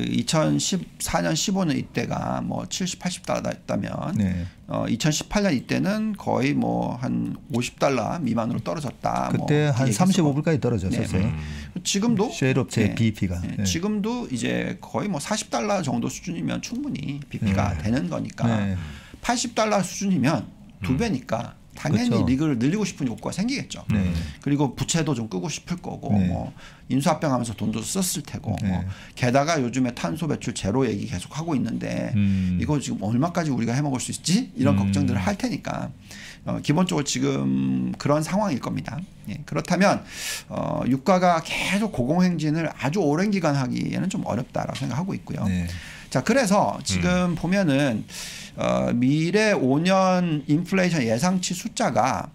Speaker 3: 이천십사 년 십오 년 이때가 뭐 칠십, 팔십 달러였다면 네. 어, 이천십팔 년 이때는 거의 뭐 한 오십 달러 미만으로 떨어졌다.
Speaker 2: 그때
Speaker 3: 뭐
Speaker 2: 한 삼십오 불까지 떨어졌었어요. 네.
Speaker 3: 음. 지금도
Speaker 2: 셰일 업체의
Speaker 3: 네.
Speaker 2: 비이피가
Speaker 3: 네.
Speaker 2: 네.
Speaker 3: 지금도 이제 거의 뭐 사십 달러 정도 수준이면 충분히 비이피가 네. 되는 거니까
Speaker 2: 네.
Speaker 3: 팔십 달러 수준이면 두 배니까 당연히 그렇죠. 리그를 늘리고 싶은 욕구가 생기겠죠. 네. 그리고 부채도 좀 끄고 싶을 거고 네. 뭐 인수합병하면서 돈도 썼을 테고 네. 뭐 게다가 요즘에 탄소 배출 제로 얘기 계속 하고 있는데 음. 이거 지금 얼마까지 우리가 해먹을 수 있지? 이런 음. 걱정들을 할 테니까 어, 기본적으로 지금 그런 상황일 겁니다. 예. 그렇다면 어, 유가가 계속 고공행진을 아주 오랜 기간 하기에는 좀 어렵다라고 생각하고 있고요. 네. 자, 그래서 지금 음. 보면은 어, 미래 오 년 인플레이션 예상치 숫자가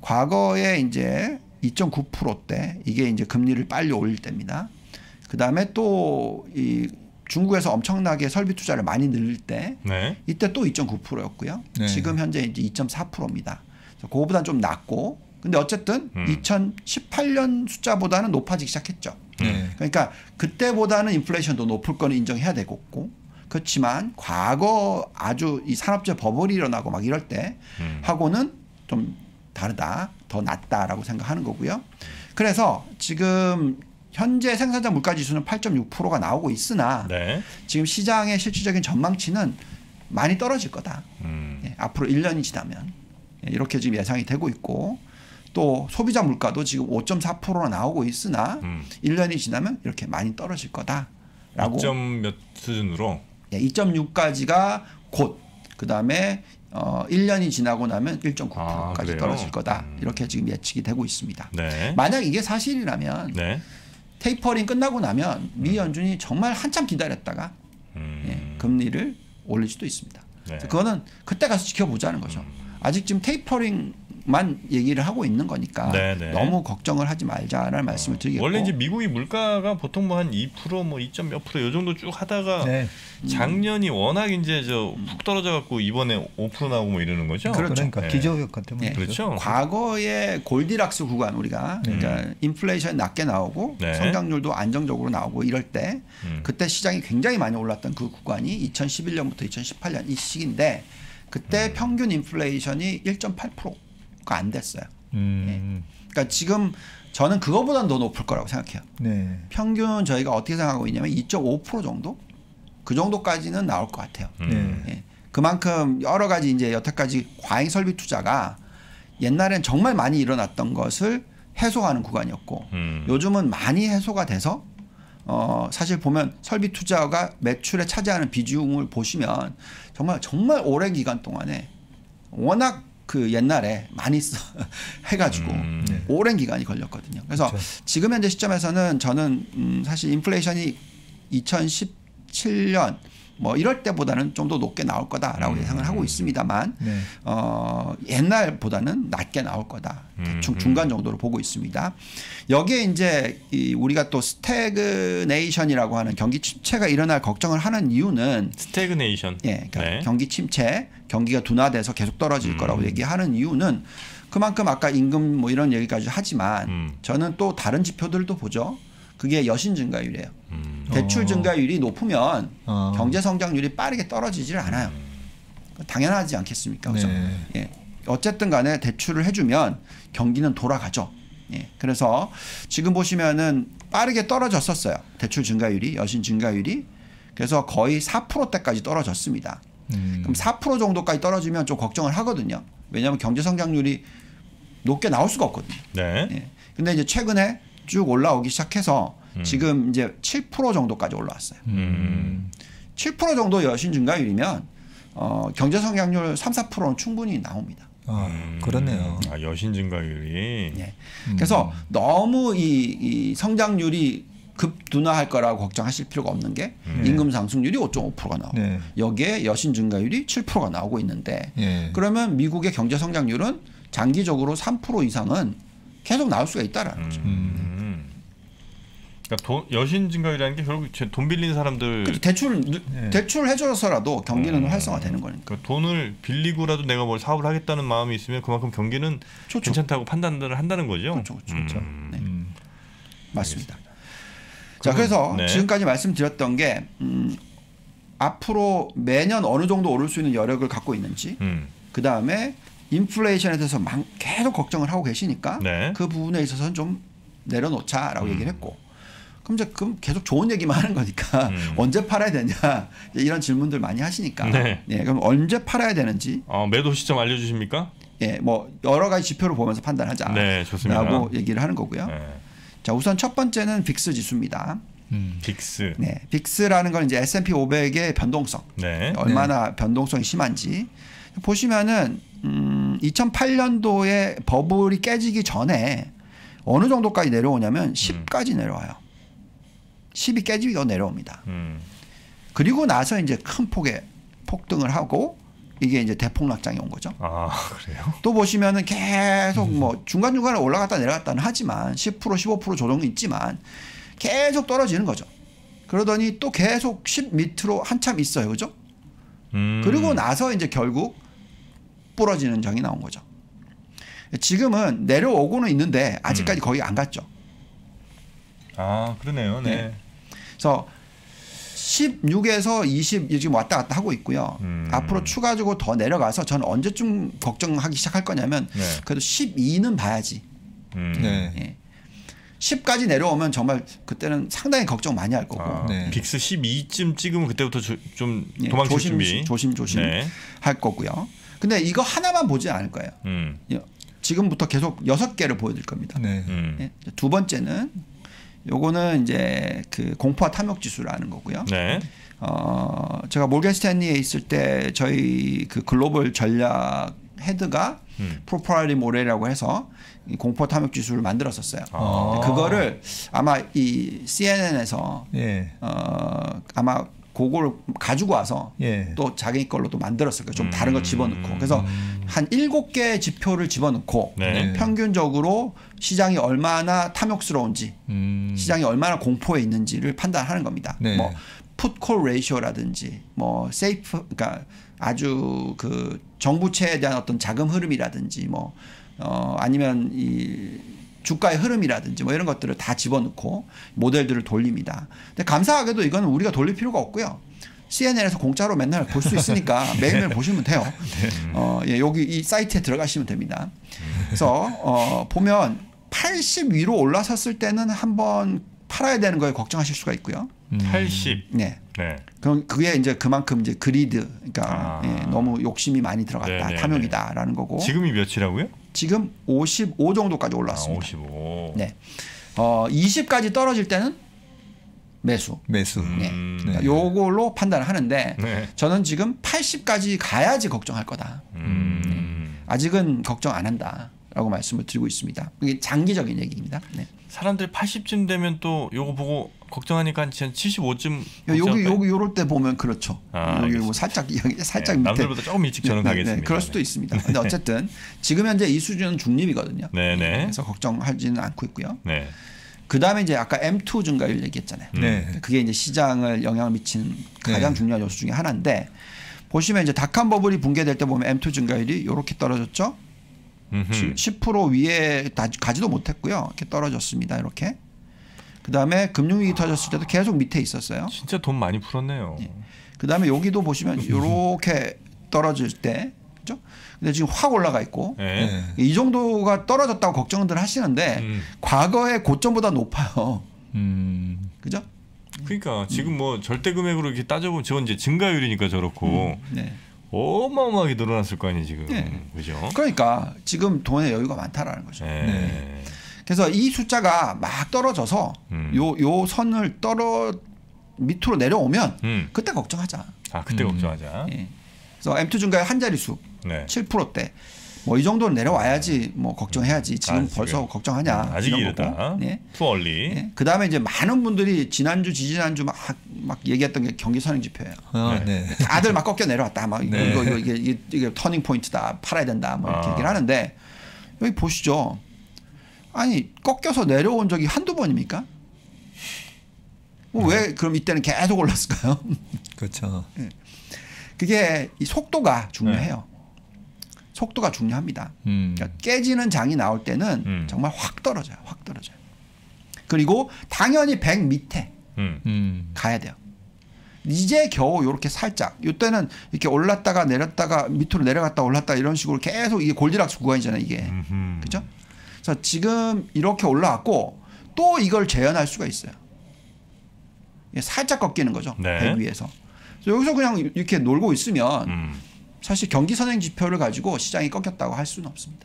Speaker 3: 과거에 이제 이 점 구 퍼센트대 이게 이제 금리를 빨리 올릴 때입니다. 그 다음에 또 이 중국에서 엄청나게 설비 투자를 많이 늘릴 때 네. 이때 또 이 점 구 퍼센트였고요. 네. 지금 현재 이제 이 점 사 퍼센트입니다. 그거보다는 좀 낮고 근데 어쨌든 음. 이천십팔 년 숫자보다는 높아지기 시작했죠. 네. 그러니까 그때보다는 인플레이션도 높을 거는 인정해야 되겠고 그렇지만 과거 아주 이 산업재 버블이 일어나고 막 이럴 때 음. 하고는 좀 다르다, 더 낫다라고 생각하는 거고요. 그래서 지금 현재 생산자 물가지수는 팔 점 육 퍼센트가 나오고 있으나 네. 지금 시장의 실질적인 전망치는 많이 떨어질 거다. 음. 예, 앞으로 일 년이 지나면 이렇게 지금 예상이 되고 있고 또 소비자 물가도 지금 오 점 사 퍼센트가 나오고 있으나 음. 일 년이 지나면 이렇게 많이 떨어질 거다라고.
Speaker 1: 이 점 몇 수준으로?
Speaker 3: 이 점 육까지가 곧 그다음에 어, 일 년이 지나고 나면 일 점 구 퍼센트까지 아, 떨어질 거다. 음. 이렇게 지금 예측이 되고 있습니다. 네. 만약 이게 사실이라면 네. 테이퍼링 끝나고 나면 미 연준이 정말 한참 기다렸다가 음. 예, 금리를 올릴 수도 있습니다. 네. 그거는 그때 가서 지켜보자는 거죠. 음. 아직 지금 테이퍼링만 얘기를 하고 있는 거니까 네네. 너무 걱정을 하지 말자라는 말씀을 드리겠고
Speaker 1: 원래 이제 미국이 물가가 보통 뭐 한 이 퍼센트 뭐 이 점 몇 프로 요 정도 쭉 하다가 네. 작년이 워낙 이제 저 푹 떨어져 갖고 이번에 오 퍼센트 나오고 뭐 이러는 거죠.
Speaker 2: 그렇죠. 그러니까 네. 기저효과 때문에
Speaker 3: 네.
Speaker 1: 그렇죠.
Speaker 3: 과거의 골디락스 구간 우리가 음. 그러니까 인플레이션이 낮게 나오고 네. 성장률도 안정적으로 나오고 이럴 때 음. 그때 시장이 굉장히 많이 올랐던 그 구간이 이천십일 년부터 이천십팔 년 이 시기인데 그때 음. 평균 인플레이션이 일 점 팔 퍼센트가 안 됐어요. 음. 네. 그러니까 지금 저는 그거보다는 더 높을 거라고 생각해요. 네. 평균 저희가 어떻게 생각하고 있냐면 이 점 오 퍼센트 정도? 그 정도까지는 나올 것 같아요. 음. 네. 그만큼 여러 가지 이제 여태까지 과잉 설비 투자가 옛날엔 정말 많이 일어났던 것을 해소하는 구간이었고 음. 요즘은 많이 해소가 돼서 어 사실 보면 설비 투자가 매출에 차지하는 비중을 보시면 정말 정말 오랜 기간 동안에 워낙 그 옛날에 많이 써 해가지고 음. 네. 오랜 기간이 걸렸거든요. 그래서 그렇죠. 지금 현재 시점에서는 저는 음 사실 인플레이션이 이천십칠 년 뭐 이럴 때보다는 좀 더 높게 나올 거다라고 음. 예상을 하고 있습니다만 네. 어, 옛날보다는 낮게 나올 거다. 대충 음. 중간 정도로 보고 있습니다. 여기에 이제 이 우리가 또 스태그네이션이라고 하는 경기 침체가 일어날 걱정을 하는 이유는
Speaker 1: 스태그네이션.
Speaker 3: 예, 그러니까 네. 경기 침체, 경기가 둔화돼서 계속 떨어질 음. 거라고 얘기하는 이유는 그만큼 아까 임금 뭐 이런 얘기까지 하지만 음. 저는 또 다른 지표들도 보죠. 그게 여신 증가율이에요. 음. 대출 증가율이 높으면 어. 경제 성장률이 빠르게 떨어지질 않아요. 음. 당연하지 않겠습니까? 그래서 네. 예. 어쨌든 간에 대출을 해주면 경기는 돌아가죠. 예. 그래서 지금 보시면은 빠르게 떨어졌었어요. 대출 증가율이, 여신 증가율이. 그래서 거의 사 퍼센트대까지 떨어졌습니다. 음. 그럼 사 퍼센트 정도까지 떨어지면 좀 걱정을 하거든요. 왜냐하면 경제 성장률이 높게 나올 수가 없거든요. 네. 예. 근데 이제 최근에 쭉 올라오기 시작해서 음. 지금 이제 칠 퍼센트 정도까지 올라왔어요. 음. 칠 퍼센트 정도 여신 증가율이면 어, 경제 성장률 삼, 사 퍼센트는 충분히 나옵니다.
Speaker 2: 아, 그렇네요.
Speaker 1: 아, 여신 증가율이.
Speaker 3: 네. 그래서 음. 너무 이, 이 성장률이 급둔화할 거라고 걱정하실 필요가 없는 게 음. 임금 상승률이 오 점 오 퍼센트가 나오고 네. 여기에 여신 증가율이 칠 퍼센트가 나오고 있는데 네. 그러면 미국의 경제 성장률은 장기적으로 삼 퍼센트 이상은 계속 나올 수가 있다라는 거죠.
Speaker 1: 음. 그러니까 돈, 여신 증가율이라는 게 결국 돈 빌린 사람들
Speaker 3: 그렇죠. 대출 네. 대출 해줘서라도 경기는 음. 활성화되는 거니까.
Speaker 1: 그러니까 돈을 빌리고라도 내가 뭘 사업을 하겠다는 마음이 있으면 그만큼 경기는 좋죠. 괜찮다고 판단을 한다는 거죠.
Speaker 3: 그렇죠, 그렇죠. 음. 네. 음. 맞습니다. 알겠습니다. 자, 그래서 네. 지금까지 말씀드렸던 게 음, 앞으로 매년 어느 정도 오를 수 있는 여력을 갖고 있는지, 음. 그 다음에 인플레이션에 대해서 계속 걱정을 하고 계시니까 네. 그 부분에 있어서는 좀 내려놓자라고 음. 얘기를 했고, 그럼 이제 그럼 계속 좋은 얘기만 하는 거니까 음. 언제 팔아야 되냐 이런 질문들 많이 하시니까 네. 네, 그럼 언제 팔아야 되는지
Speaker 1: 어, 매도 시점 알려주십니까?
Speaker 3: 예, 뭐 여러 가지 지표를 보면서 판단하자.
Speaker 1: 네, 좋습니다.
Speaker 3: 라고 얘기를 하는 거고요. 네. 자, 우선 첫 번째는 빅스 지수입니다.
Speaker 1: 음. 빅스.
Speaker 3: 네, 빅스라는 건 이제 에스 앤 피 오백의 변동성. 네. 얼마나 네. 변동성이 심한지 보시면은 음, 이천팔 년도에 버블이 깨지기 전에 어느 정도까지 내려오냐면 십까지 음. 내려와요. 십이 깨지고 내려옵니다. 음. 그리고 나서 이제 큰 폭의 폭등을 하고 이게 이제 대폭락장이 온 거죠.
Speaker 1: 아, 그래요?
Speaker 3: 또 보시면은 계속 음. 뭐 중간중간에 올라갔다 내려갔다는 하지만 십 퍼센트 십오 퍼센트 조정이 있지만 계속 떨어지는 거죠. 그러더니 또 계속 십 밑으로 한참 있어요. 그죠? 음. 그리고 나서 이제 결국 부러지는 장이 나온 거죠. 지금은 내려오고는 있는데 아직까지 음. 거의 안 갔죠.
Speaker 1: 아, 그러네요. 네. 네.
Speaker 3: 그래서 십육에서 이십 지금 왔다 갔다 하고 있고요. 음. 앞으로 추가적으로 더 내려가서 저는 언제쯤 걱정하기 시작할 거냐면 네. 그래도 십이는 봐야지. 음. 네. 네. 십까지 내려오면 정말 그때는 상당히 걱정 많이 할 거고.
Speaker 1: 아, 네. 빅스 십이쯤 찍으면 그때부터 조, 좀 도망칠
Speaker 3: 조심,
Speaker 1: 준비.
Speaker 3: 조심 조심 네. 할 거고요. 근데 이거 하나만 보지 않을 거예요. 음. 지금부터 계속 여섯 개를 보여드릴 겁니다. 네. 음. 네. 두 번째는 요거는 이제 그 공포와 탐욕 지수라는 거고요. 네. 어, 제가 모건 스탠리에 있을 때 저희 그 글로벌 전략 헤드가 음. 프로프라이리 모레라고 해서 이 공포 탐욕 지수를 만들었었어요. 아. 그거를 아마 이 씨엔엔에서 예. 어, 아마 그거를 가지고 와서 예. 또 자기 걸로 또 만들었을 거예요. 좀 음. 다른 거 집어넣고. 그래서 음. 한 일곱 개 지표를 집어넣고 네. 평균적으로 시장이 얼마나 탐욕스러운지 음. 시장이 얼마나 공포에 있는지를 판단하는 겁니다. 네. 뭐 풋콜 레이쇼라든지 뭐 세이프 그러니까 아주 그 정부채에 대한 어떤 자금 흐름이라든지 뭐 어 아니면 이 주가의 흐름이라든지 뭐 이런 것들을 다 집어넣고 모델들을 돌립니다. 근데 감사하게도 이거는 우리가 돌릴 필요가 없고요. 씨엔엔에서 공짜로 맨날 볼 수 있으니까 매일매일 보시면 돼요. 네. 어, 예, 여기 이 사이트에 들어가시면 됩니다. 그래서 어, 보면 팔십 위로 올라섰을 때는 한번 팔아야 되는 거에 걱정하실 수가 있고요.
Speaker 1: 음. 팔십.
Speaker 3: 네. 네. 그럼 그게 이제 그만큼 이제 그리드, 그러니까 아. 예, 너무 욕심이 많이 들어갔다, 네네네. 탐욕이다라는 거고.
Speaker 1: 지금이 몇이라고요?
Speaker 3: 지금 오십오 정도까지 올랐습니다.
Speaker 1: 아, 오십오.
Speaker 3: 네. 어, 이십까지 떨어질 때는 매수.
Speaker 2: 매수.
Speaker 3: 네. 음. 그러니까 요걸로 판단을 하는데 네. 저는 지금 팔십까지 가야지 걱정할 거다. 음. 네. 아직은 걱정 안 한다. 라고 말씀을 드리고 있습니다. 이게 장기적인 얘기입니다. 네.
Speaker 1: 사람들 팔십쯤 되면 또 요거 보고 걱정하니까 한 칠십오쯤
Speaker 3: 여기 여기 요럴 때 보면 그렇죠.
Speaker 1: 아,
Speaker 3: 여기 뭐 살짝 여기 살짝
Speaker 1: 네,
Speaker 3: 밑에
Speaker 1: 남들보다 조금 일찍 저는
Speaker 3: 네,
Speaker 1: 가겠습니다.
Speaker 3: 네, 그럴 수도 있습니다. 근데 어쨌든 지금 현재 이 수준은 중립이거든요.
Speaker 1: 네네.
Speaker 3: 그래서 걱정하지는 않고 있고요.
Speaker 1: 네.
Speaker 3: 그 다음에 이제 아까 엠 투 증가율 얘기했잖아요.
Speaker 2: 네.
Speaker 3: 그게 이제 시장을 영향을 미치는 가장
Speaker 2: 네.
Speaker 3: 중요한 요소 중에 하나인데 보시면 이제 닷컴 버블이 붕괴될 때 보면 엠 투 증가율이 이렇게 떨어졌죠.
Speaker 1: 음흠.
Speaker 3: 십 퍼센트 위에 가지도 못했고요. 이렇게 떨어졌습니다. 이렇게. 그 다음에 금융위기 터졌을 때도 계속 밑에 있었어요.
Speaker 1: 진짜 돈 많이 풀었네요.
Speaker 3: 예. 그 다음에 여기도 보시면 이렇게 떨어질 때, 그죠? 근데 지금 확 올라가 있고,
Speaker 1: 네.
Speaker 2: 네.
Speaker 3: 이 정도가 떨어졌다고 걱정들 하시는데,
Speaker 1: 음.
Speaker 3: 과거의 고점보다 높아요.
Speaker 2: 음.
Speaker 3: 그죠?
Speaker 1: 그러니까 지금 뭐 절대 금액으로 이렇게 따져보면 저건 이제 증가율이니까 저렇고
Speaker 3: 음, 네.
Speaker 1: 어마어마하게 늘어났을 거 아니에요 지금.
Speaker 3: 네.
Speaker 1: 그죠?
Speaker 3: 그러니까 지금 돈의 여유가 많다라는 거죠.
Speaker 1: 네.
Speaker 2: 네.
Speaker 3: 그래서 이 숫자가 막 떨어져서
Speaker 1: 음.
Speaker 3: 요, 요 선을 떨어 밑으로 내려오면
Speaker 1: 음.
Speaker 3: 그때 걱정하자.
Speaker 1: 아 그때
Speaker 2: 음.
Speaker 1: 걱정하자.
Speaker 3: 예. 그래서 엠 투 증가율 한 자릿수
Speaker 1: 네.
Speaker 3: 칠 퍼센트대 뭐 이 정도는 내려와야지 뭐 걱정해야지 지금
Speaker 1: 아,
Speaker 3: 벌써
Speaker 1: 지금.
Speaker 3: 걱정하냐.
Speaker 1: 아직
Speaker 3: 이런
Speaker 1: 이르다.
Speaker 3: 거고. 예.
Speaker 1: 투얼리.
Speaker 3: 예. 그 다음에 이제 많은 분들이 지난주 지지난주 막, 막 얘기했던 게 경기 선행 지표예요.
Speaker 2: 아,
Speaker 1: 네.
Speaker 2: 네.
Speaker 3: 다들 막 꺾여 내려왔다. 막 이거,
Speaker 2: 네.
Speaker 3: 이거, 이거 이게, 이게, 이게 터닝 포인트다. 팔아야 된다. 뭐 이렇게
Speaker 1: 아.
Speaker 3: 얘기를 하는데 여기 보시죠. 아니 꺾여서 내려온 적이 한두 번입니까? 뭐 왜 그럼 이때는 계속 올랐을까요?
Speaker 2: 그렇죠.
Speaker 3: 그게 이 속도가 중요해요. 속도가 중요합니다.
Speaker 2: 음.
Speaker 3: 그러니까 깨지는 장이 나올 때는
Speaker 1: 음.
Speaker 3: 정말 확 떨어져요. 확 떨어져요. 그리고 당연히 백 밑에
Speaker 1: 음.
Speaker 2: 음.
Speaker 3: 가야 돼요. 이제 겨우 이렇게 살짝 이때는 이렇게 올랐다가 내렸다가 밑으로 내려갔다 올랐다 이런 식으로 계속 이게 골디락스 구간이잖아요. 이게.
Speaker 1: 음흠.
Speaker 3: 그죠? 그래서 지금 이렇게 올라왔고 또 이걸 재현할 수가 있어요. 이게 살짝 꺾이는 거죠.
Speaker 1: 네.
Speaker 3: 백 위에서. 그래서 여기서 그냥 이렇게 놀고 있으면
Speaker 1: 음.
Speaker 3: 사실 경기 선행 지표를 가지고 시장이 꺾였다고 할 수는 없습니다.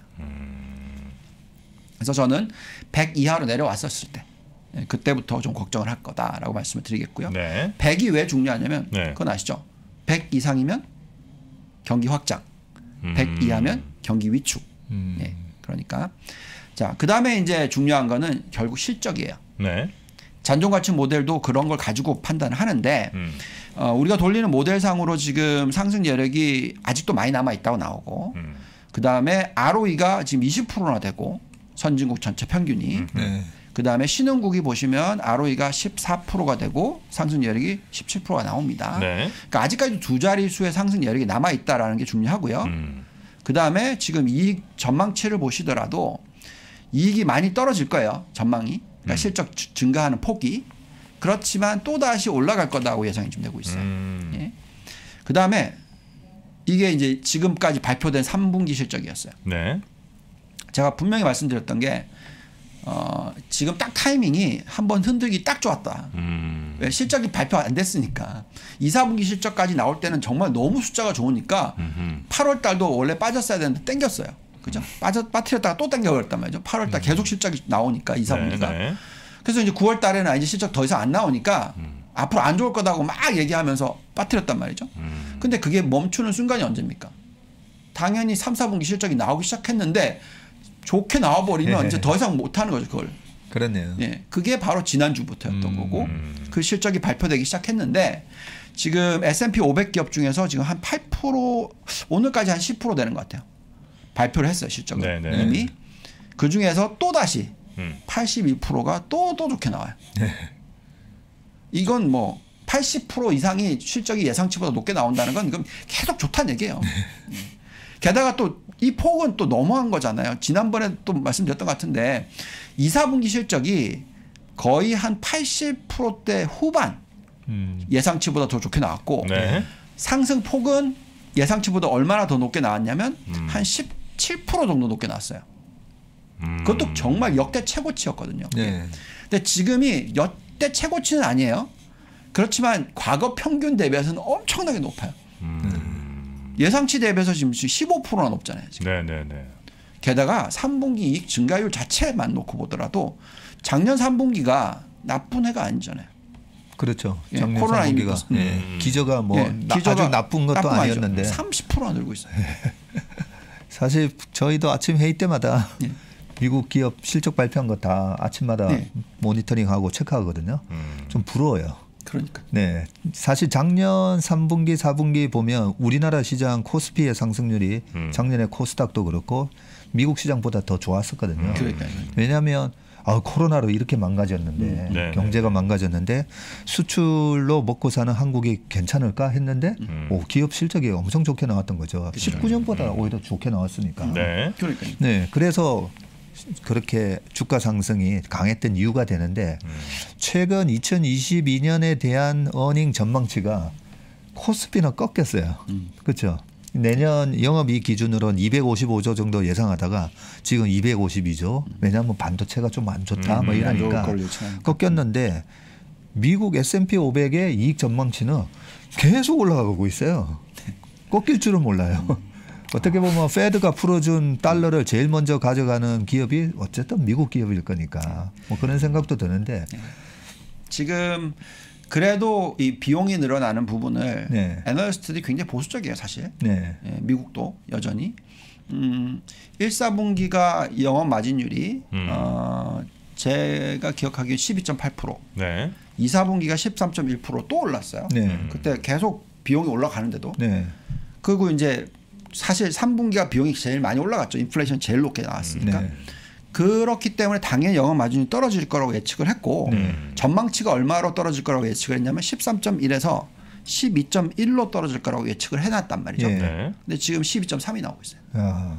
Speaker 3: 그래서 저는 백 이하로 내려왔었을 때 그때부터 좀 걱정을 할 거다라고 말씀을 드리겠고요.
Speaker 1: 네.
Speaker 3: 백이 왜 중요하냐면
Speaker 1: 네.
Speaker 3: 그건 아시죠? 백 이상이면 경기 확장,
Speaker 1: 음.
Speaker 3: 백 이하면 경기 위축.
Speaker 2: 음.
Speaker 3: 네. 그러니까 자, 그다음에 이제 중요한 거는 결국 실적이에요.
Speaker 1: 네.
Speaker 3: 잔존가치 모델도 그런 걸 가지고 판단을 하는데
Speaker 1: 음.
Speaker 3: 어, 우리가 돌리는 모델상으로 지금 상승 여력이 아직도 많이 남아 있다고 나오고
Speaker 1: 음.
Speaker 3: 그다음에 알오이가 지금 이십 퍼센트나 되고 선진국 전체 평균이
Speaker 1: 음.
Speaker 2: 네.
Speaker 3: 그다음에 신흥국이 보시면 알오이가 십사 퍼센트가 되고 상승 여력이 십칠 퍼센트가 나옵니다.
Speaker 1: 네.
Speaker 3: 그러니까 아직까지도 두 자릿수의 상승 여력이 남아 있다라는 게 중요하고요.
Speaker 1: 음.
Speaker 3: 그다음에 지금 이익 전망치를 보시더라도 이익이 많이 떨어질 거예요. 전망이. 그러니까
Speaker 1: 음.
Speaker 3: 실적 주- 증가하는 폭이. 그렇지만 또다시 올라갈 거다고 예상이 좀 되고 있어요.
Speaker 1: 음.
Speaker 3: 예. 그다음에 이게 이제 지금까지 발표된 삼 분기 실적이었어요.
Speaker 1: 네.
Speaker 3: 제가 분명히 말씀드렸던 게 어, 지금 딱 타이밍이 한번 흔들기 딱 좋았다.
Speaker 1: 음.
Speaker 3: 왜 실적이 발표 안 됐으니까 이, 사 분기 실적까지 나올 때는 정말 너무 숫자가 좋으니까
Speaker 1: 음흠.
Speaker 3: 팔월 달도 원래 빠졌어야 되는데 땡겼어요. 그죠? 빠져 빠뜨렸다가 또 땡겨버렸단 말이죠. 팔월 달 계속 실적이 나오니까 이, 사 분기가.
Speaker 1: 네, 네.
Speaker 3: 그래서 이제 구월 달에는 이제 실적 더 이상 안 나오니까
Speaker 1: 음.
Speaker 3: 앞으로 안 좋을 거다고 막 얘기하면서 빠뜨렸단 말이죠.
Speaker 1: 음.
Speaker 3: 근데 그게 멈추는 순간이 언제입니까? 당연히 삼, 사 분기 실적이 나오기 시작했는데 좋게 나와버리면
Speaker 2: 예.
Speaker 3: 이제 더 이상 못하는 거죠, 그걸.
Speaker 2: 그렇네요.
Speaker 3: 예, 그게 바로 지난주부터였던
Speaker 2: 음.
Speaker 3: 거고 그 실적이 발표되기 시작했는데 지금 에스 앤 피 오백 기업 중에서 지금 한 팔 퍼센트 오늘까지 한 십 퍼센트 되는 것 같아요. 발표를 했어요, 실적을.
Speaker 1: 네네.
Speaker 3: 이미. 그 중에서 또 다시
Speaker 1: 음.
Speaker 3: 팔십이 퍼센트가 또, 또 좋게 나와요. 이건 뭐 팔십 퍼센트 이상이 실적이 예상치보다 높게 나온다는 건 이건 계속 좋다는 얘기예요. 음. 게다가 또 이 폭은 또 너무한 거잖아요. 지난번에 또 말씀드렸던 것 같은데 이, 사 분기 실적이 거의 한 팔십 퍼센트대 후반
Speaker 2: 음.
Speaker 3: 예상치보다 더 좋게 나왔고
Speaker 1: 네.
Speaker 3: 상승 폭은 예상치보다 얼마나 더 높게 나왔냐면
Speaker 1: 음.
Speaker 3: 한 십칠 퍼센트 정도 높게 나왔어요.
Speaker 1: 음.
Speaker 3: 그것도 정말 역대 최고치였거든요.
Speaker 2: 네.
Speaker 3: 근데 지금이 역대 최고치는 아니에요. 그렇지만 과거 평균 대비해서는 엄청나게 높아요.
Speaker 1: 음.
Speaker 3: 예상치 대비해서 지금 십오 퍼센트나 높잖아요. 지금.
Speaker 1: 네네네.
Speaker 3: 게다가 삼 분기 이익 증가율 자체만 놓고 보더라도 작년 삼 분기가 나쁜 해가 아니잖아요.
Speaker 2: 그렇죠.
Speaker 3: 예,
Speaker 2: 작년
Speaker 3: 코로나
Speaker 2: 삼 분기가
Speaker 3: 이미
Speaker 2: 예, 기저가 뭐
Speaker 3: 예,
Speaker 2: 나,
Speaker 3: 기저가
Speaker 2: 아주 나쁜 것도
Speaker 3: 나쁜 거 아니죠.
Speaker 2: 아니었는데
Speaker 3: 삼십 퍼센트나 늘고 있어요.
Speaker 2: 사실 저희도 아침 회의 때마다 네. 미국 기업 실적 발표한 거 다 아침마다 네. 모니터링하고 체크하거든요. 음. 좀 부러워요.
Speaker 3: 그러니까.
Speaker 2: 네, 사실 작년 삼 분기, 사 분기 보면 우리나라 시장 코스피의 상승률이 음. 작년에 코스닥도 그렇고 미국 시장보다 더 좋았었거든요.
Speaker 3: 그러니까요.
Speaker 2: 왜냐하면 아, 코로나로 이렇게 망가졌는데 음. 네, 경제가 네. 망가졌는데 수출로 먹고 사는 한국이 괜찮을까 했는데 음. 오, 기업 실적이 엄청 좋게 나왔던 거죠. 그렇죠. 십구 년보다 음. 오히려 좋게 나왔으니까.
Speaker 1: 네.
Speaker 3: 그러니까요.
Speaker 2: 네, 그래서 그렇게 주가 상승이 강했던 이유가 되는데 음. 최근 이천이십이 년에 대한 어닝 전망치가 코스피는 꺾였어요. 음. 그렇죠. 내년 영업이익 기준으로는 이백오십오조 정도 예상하다가 지금 이백오십이조. 왜냐하면 반도체가 좀 안 좋다
Speaker 1: 음,
Speaker 2: 뭐 이러니까 꺾였는데 미국 에스 앤 피 오백의 이익 전망치는 계속 올라가고 있어요. 꺾일 줄은 몰라요. 어떻게 보면 페드가 풀어준 달러를 제일 먼저 가져가는 기업이 어쨌든 미국 기업일 거니까 뭐 그런 생각도 드는데
Speaker 3: 지금 그래도 이 비용이 늘어나는 부분을
Speaker 2: 네.
Speaker 3: 애널리스트들이 굉장히 보수적이에요, 사실.
Speaker 2: 네.
Speaker 3: 예, 미국도 여전히 음, 일, 사 분기가 영업 마진율이 음. 어, 제가 기억하기에 십이 점 팔 퍼센트,
Speaker 1: 네.
Speaker 3: 이, 사 분기가 십삼 점 일 퍼센트 또 올랐어요.
Speaker 2: 네.
Speaker 3: 그때 계속 비용이 올라가는데도.
Speaker 2: 네.
Speaker 3: 그리고 이제 사실 삼 분기가 비용이 제일 많이 올라갔죠. 인플레이션 제일 높게 나왔으니까. 네. 그렇기 때문에 당연히 영업 마진이 떨어질 거라고 예측을 했고 네. 전망치가 얼마로 떨어질 거라고 예측을 했냐면 십삼 점 일에서 십이 점 일로 떨어질 거라고 예측을 해놨단 말이죠.
Speaker 2: 네.
Speaker 3: 근데 지금 십이 점 삼이 나오고 있어요.
Speaker 2: 아.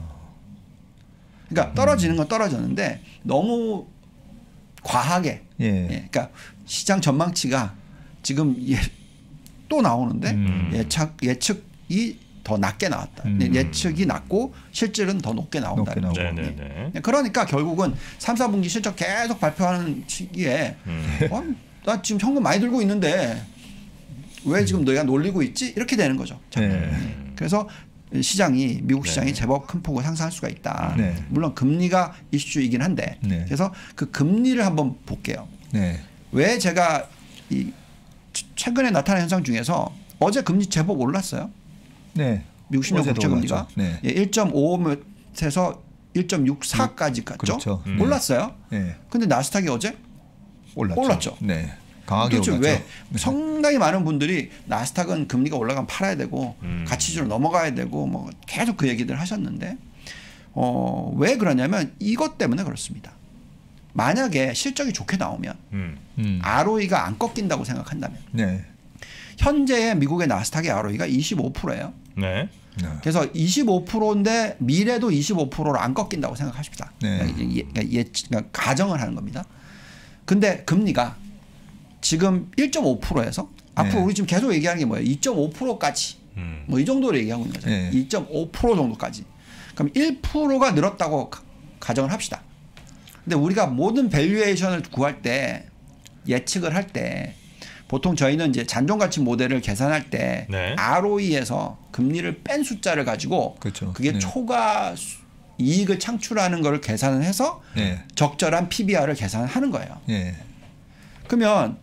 Speaker 3: 그러니까 떨어지는 건 떨어졌는데 너무 과하게.
Speaker 2: 예.
Speaker 3: 예. 그러니까 시장 전망치가 지금 예, 또 나오는데
Speaker 2: 음.
Speaker 3: 예측 예측이 더 낮게 나왔다.
Speaker 2: 음.
Speaker 3: 예측이 낮고 실질은 더 높게 나온다는 거죠.
Speaker 1: 네네네.
Speaker 3: 그러니까 결국은 삼, 사 분기 실적 계속 발표하는 시기에
Speaker 1: 음.
Speaker 3: 어, 나 지금 현금 많이 들고 있는데 왜 지금 너희가 놀리고 있지? 이렇게 되는 거죠.
Speaker 2: 네.
Speaker 3: 그래서 시장이 미국 시장이
Speaker 1: 네.
Speaker 3: 제법 큰 폭으로 상승할 수가 있다.
Speaker 2: 네.
Speaker 3: 물론 금리가 이슈이긴 한데
Speaker 2: 네.
Speaker 3: 그래서 그 금리를 한번 볼게요.
Speaker 2: 네.
Speaker 3: 왜 제가 이 최근에 나타난 현상 중에서 어제 금리 제법 올랐어요.
Speaker 2: 네.
Speaker 3: 미국 십 년 국채 금리가
Speaker 2: 네.
Speaker 3: 예, 일 점 오에서 일 점 육사까지 갔죠.
Speaker 2: 그렇죠.
Speaker 3: 음. 올랐어요.
Speaker 2: 네.
Speaker 3: 근데 나스닥이 어제
Speaker 2: 올랐죠.
Speaker 3: 올랐죠.
Speaker 2: 네. 강하게
Speaker 3: 도대체
Speaker 2: 올랐죠.
Speaker 3: 왜 상당히 많은 분들이 나스닥은 금리가 올라가면 팔아야 되고
Speaker 1: 음.
Speaker 3: 가치주로 넘어가야 되고 뭐 계속 그 얘기들 하셨는데 어, 왜 그러냐면 이것 때문에 그렇습니다. 만약에 실적이 좋게 나오면
Speaker 1: 음.
Speaker 2: 음.
Speaker 3: 알오이가 안 꺾인다고 생각한다면
Speaker 2: 네.
Speaker 3: 현재의 미국의 나스닥의 알오이가 이십오 퍼센트예요.
Speaker 1: 네.
Speaker 2: 네.
Speaker 3: 그래서 이십오 퍼센트인데 미래도 이십오 퍼센트로 안 꺾인다고 생각하십시다.
Speaker 2: 네.
Speaker 3: 그러니까 예, 그러니까 예, 그러니까 가정을 하는 겁니다. 근데 금리가 지금 일 점 오 퍼센트에서 앞으로
Speaker 2: 네.
Speaker 3: 우리 지금 계속 얘기하는 게 뭐예요? 이 점 오 퍼센트까지
Speaker 1: 음.
Speaker 3: 뭐 이 정도로 얘기하고 있는 거죠.
Speaker 2: 네.
Speaker 3: 이 점 오 퍼센트 정도까지. 그럼 일 퍼센트가 늘었다고 가, 가정을 합시다. 근데 우리가 모든 밸류에이션을 구할 때 예측을 할 때 보통 저희는 이제 잔존가치 모델을 계산할 때
Speaker 1: 네.
Speaker 3: 알오이에서 금리를 뺀 숫자를 가지고
Speaker 2: 그렇죠.
Speaker 3: 그게
Speaker 2: 네.
Speaker 3: 초과 이익을 창출하는 거를 계산을 해서
Speaker 2: 네.
Speaker 3: 적절한 피비알을 계산하는 거예요.
Speaker 2: 네.
Speaker 3: 그러면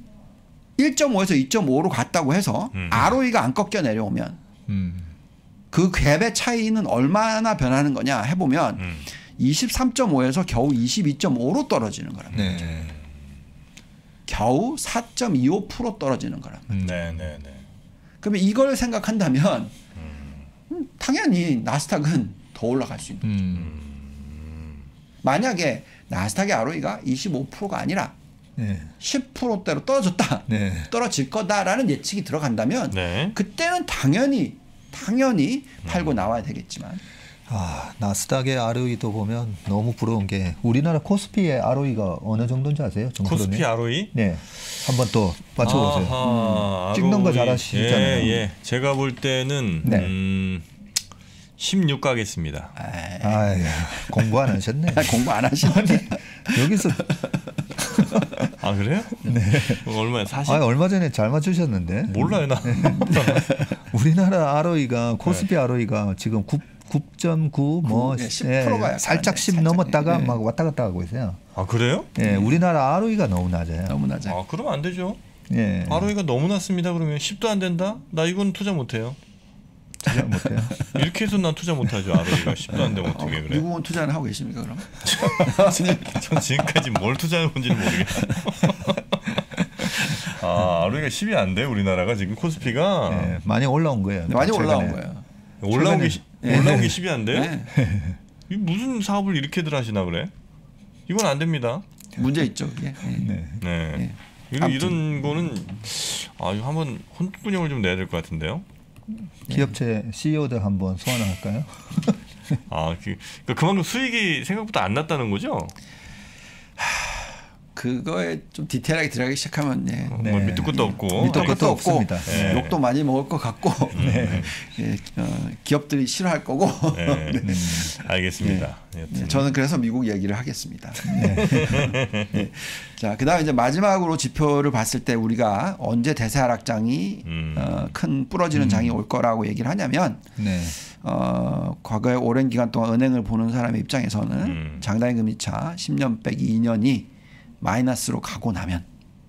Speaker 3: 일 점 오에서 이 점 오로 갔다고 해서
Speaker 1: 음.
Speaker 3: 알오이가 안 꺾여 내려오면
Speaker 2: 음.
Speaker 3: 그 갭의 차이는 얼마나 변하는 거냐 해보면
Speaker 1: 음.
Speaker 3: 이십삼 점 오에서 겨우 이십이 점 오로 떨어지는 거랍니다.
Speaker 2: 네.
Speaker 3: 겨우 사 점 이오 퍼센트 떨어지는 거랍니다.
Speaker 2: 음.
Speaker 1: 네, 네, 네.
Speaker 3: 그러면 이걸 생각한다면 음, 당연히 나스닥은 더 올라갈 수 있는 거죠.
Speaker 2: 음.
Speaker 3: 만약에 나스닥의 알오이가 이십오 퍼센트가 아니라
Speaker 2: 네.
Speaker 3: 십 퍼센트대로 떨어졌다.
Speaker 2: 네.
Speaker 3: 떨어질 거다라는 예측이 들어간다면
Speaker 1: 네.
Speaker 3: 그때는 당연히 당연히 팔고 나와야 되겠지만
Speaker 2: 아, 나스닥의 알오이도 보면 너무 부러운 게 우리나라 코스피의 알오이가 어느 정도인지 아세요? 정프로님?
Speaker 1: 코스피 알오이?
Speaker 2: 네. 한번 또 맞춰보세요.
Speaker 1: 아하,
Speaker 2: 음. 찍는 거
Speaker 1: 알오이.
Speaker 2: 잘하시잖아요.
Speaker 1: 예, 예. 제가 볼 때는
Speaker 2: 네.
Speaker 1: 음, 십육 가겠습니다.
Speaker 2: 아유, 공부 안 하셨네.
Speaker 3: 공부 안 하시네.
Speaker 2: 여기서
Speaker 1: 아 그래요?
Speaker 2: 네.
Speaker 1: 얼마야? 사십?
Speaker 2: 아, 얼마 전에 잘 맞추셨는데.
Speaker 1: 몰라요 나.
Speaker 2: 우리나라 알오이가 코스피 알오이가 지금 구 점 구 뭐
Speaker 3: 네, 십 퍼센트가
Speaker 2: 예, 살짝 십
Speaker 3: 살짝,
Speaker 2: 넘었다가
Speaker 3: 네.
Speaker 2: 막 왔다 갔다 하고 있어요.
Speaker 1: 아 그래요?
Speaker 2: 예, 우리나라 알오이가 너무 낮아요.
Speaker 3: 너무 낮아요.
Speaker 1: 아 그러면 안 되죠.
Speaker 2: 예.
Speaker 1: 알오이가 너무 낮습니다. 그러면 십도 안 된다? 나 이건 투자 못 해요.
Speaker 2: 투자 못해요.
Speaker 1: 이렇게 해서 난 투자 못하죠. 알아보기가 쉽도 안 되면 어떻게
Speaker 3: 어,
Speaker 1: 그래.
Speaker 3: 미국은 투자는 하고 계십니까 그럼?
Speaker 1: 전 지금까지 뭘 투자한 건지는 모르겠어요. 아, 아르오이가 십이 안 돼 우리나라가 지금 코스피가
Speaker 2: 네, 많이 올라온 거예요.
Speaker 3: 네, 많이
Speaker 2: 최근에.
Speaker 3: 올라온 거예요.
Speaker 1: 올라온 게
Speaker 3: 네.
Speaker 1: 올라온 게 십이 안 돼요?
Speaker 3: 네.
Speaker 1: 이 무슨 사업을 이렇게들 하시나 그래? 이건 안 됩니다.
Speaker 3: 문제 있죠 그게. 네.
Speaker 2: 네.
Speaker 1: 네.
Speaker 3: 네.
Speaker 1: 이런, 이런 거는 아 이거 한번 혼분형을 좀 내야 될 것 같은데요.
Speaker 2: 기업체 씨이오들 한번 소환할까요?
Speaker 1: 아, 그, 그러니까 그만큼 수익이 생각보다 안 났다는 거죠?
Speaker 3: 그거에 좀 디테일하게 들어가기 시작하면 예.
Speaker 1: 어,
Speaker 2: 네.
Speaker 1: 뭐 밑도 끝도 없고.
Speaker 3: 밑도
Speaker 2: 아,
Speaker 3: 끝도
Speaker 2: 끝도
Speaker 3: 없고
Speaker 2: 없습니다.
Speaker 3: 네.
Speaker 1: 네.
Speaker 3: 욕도 많이 먹을 것 같고
Speaker 1: 네.
Speaker 3: 예, 어, 기업들이 싫어할 거고.
Speaker 1: 네.
Speaker 2: 네.
Speaker 1: 알겠습니다. 여튼.
Speaker 3: 네, 저는 그래서 미국 얘기를 하겠습니다. 네. 자, 그다음에 이제 마지막으로 지표를 봤을 때 우리가 언제 대세 하락장이
Speaker 1: 음.
Speaker 3: 어, 큰 부러지는 장이 올 거라고 얘기를 하냐면
Speaker 2: 네.
Speaker 3: 어, 과거에 오랜 기간 동안 은행을 보는 사람의 입장에서는
Speaker 1: 음.
Speaker 3: 장단기 금리차 십 년 빼기 이 년이 마이너스로 가고 나면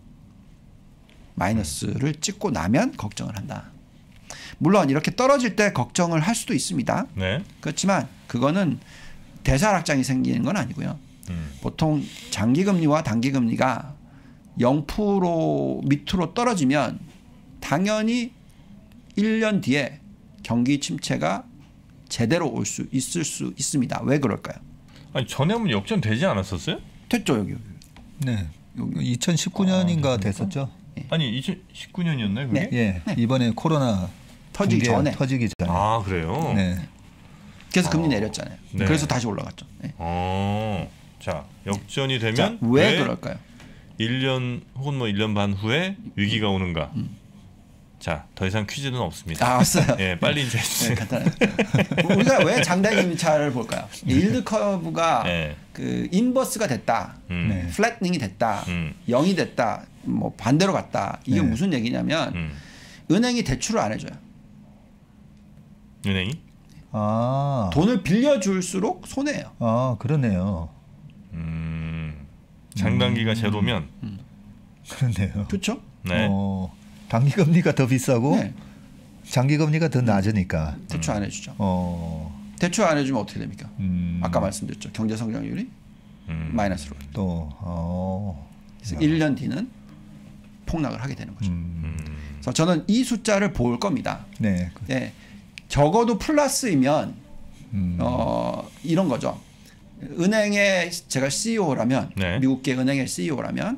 Speaker 3: 마이너스를 찍고 나면 걱정을 한다. 물론 이렇게 떨어질 때 걱정을 할 수도 있습니다.
Speaker 1: 네.
Speaker 3: 그렇지만 그거는 대세 하락장이 생기는 건 아니고요.
Speaker 1: 음.
Speaker 3: 보통 장기금리와 단기금리가 영 퍼센트 밑으로 떨어지면 당연히 일 년 뒤에 경기 침체가 제대로 올 수 있을 수 있습니다. 왜 그럴까요?
Speaker 1: 아니 전에 한번 역전되지 않았었어요?
Speaker 3: 됐죠 여기. 여기.
Speaker 2: 네. 이천십구 년인가
Speaker 1: 아,
Speaker 2: 됐었죠.
Speaker 1: 아니 이천십구 년이었나요 그게?
Speaker 3: 네.
Speaker 2: 예.
Speaker 3: 네.
Speaker 2: 이번에 코로나
Speaker 3: 터지기
Speaker 2: 붕괴
Speaker 3: 전에.
Speaker 2: 터지기 전에.
Speaker 1: 아 그래요?
Speaker 2: 네.
Speaker 3: 그래서 금리 내렸잖아요.
Speaker 1: 네.
Speaker 3: 그래서 다시 올라갔죠. 네.
Speaker 1: 어, 자 역전이 되면
Speaker 3: 자, 왜 그럴까요?
Speaker 1: 일 년 혹은 뭐 일 년 반 후에 위기가 오는가?
Speaker 3: 음.
Speaker 1: 자, 더 이상 퀴즈는 없습니다.
Speaker 3: 아, 없어요.
Speaker 1: 예, 빨리 이제
Speaker 3: 네, 간단해요. 우리가 왜 장단기 금리차를 볼까요? 일드 커브가
Speaker 1: 네.
Speaker 3: 그 인버스가 됐다,
Speaker 1: 음.
Speaker 2: 네.
Speaker 3: 플래트닝이 됐다,
Speaker 1: 음.
Speaker 3: 영이 됐다, 뭐 반대로 갔다. 이게
Speaker 2: 네.
Speaker 3: 무슨 얘기냐면
Speaker 1: 음.
Speaker 3: 은행이 대출을 안 해줘요.
Speaker 1: 은행이?
Speaker 2: 아.
Speaker 3: 돈을 빌려줄수록 손해예요.
Speaker 2: 아, 그러네요.
Speaker 1: 음. 장단기가
Speaker 2: 음.
Speaker 1: 제로면
Speaker 2: 그러네요.
Speaker 3: 그렇죠?
Speaker 1: 네.
Speaker 2: 어, 단기 금리가 더 비싸고
Speaker 3: 네.
Speaker 2: 장기 금리가 더 낮으니까.
Speaker 3: 대출 안 해주죠.
Speaker 2: 어.
Speaker 3: 대출 안 해주면 어떻게 됩니까?
Speaker 2: 음.
Speaker 3: 아까 말씀드렸죠. 경제 성장률이
Speaker 1: 음.
Speaker 3: 마이너스로 가요.
Speaker 2: 또 어.
Speaker 3: 그래서 일 년 뒤는 폭락을 하게 되는 거죠.
Speaker 2: 음.
Speaker 1: 음.
Speaker 3: 그래서 저는 이 숫자를 볼 겁니다.
Speaker 2: 네.
Speaker 3: 네, 적어도 플러스이면
Speaker 2: 음.
Speaker 3: 어, 이런 거죠. 은행의 제가 씨이오라면
Speaker 1: 네.
Speaker 3: 미국계 은행의 씨이오라면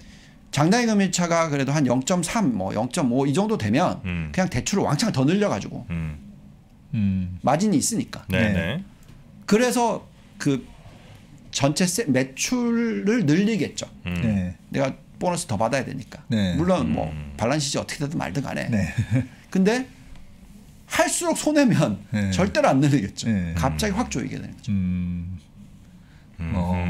Speaker 3: 장단기 금리차가 그래도 한 영 점 삼, 뭐 영 점 오 이 정도 되면
Speaker 1: 음.
Speaker 3: 그냥 대출을 왕창 더 늘려가지고
Speaker 1: 음.
Speaker 2: 음.
Speaker 3: 마진이 있으니까.
Speaker 1: 네,
Speaker 2: 네.
Speaker 1: 네.
Speaker 3: 그래서 그 전체 세, 매출을 늘리겠죠.
Speaker 1: 음.
Speaker 2: 네.
Speaker 3: 내가 보너스 더 받아야 되니까.
Speaker 2: 네.
Speaker 3: 물론 뭐
Speaker 1: 음.
Speaker 3: 발란시지 어떻게 되든 말든 간에.
Speaker 2: 네.
Speaker 3: 근데 할수록 손해면
Speaker 2: 네.
Speaker 3: 절대로 안 늘리겠죠.
Speaker 2: 네.
Speaker 3: 갑자기 확 조이게 되는 거죠.
Speaker 2: 음.
Speaker 1: 음.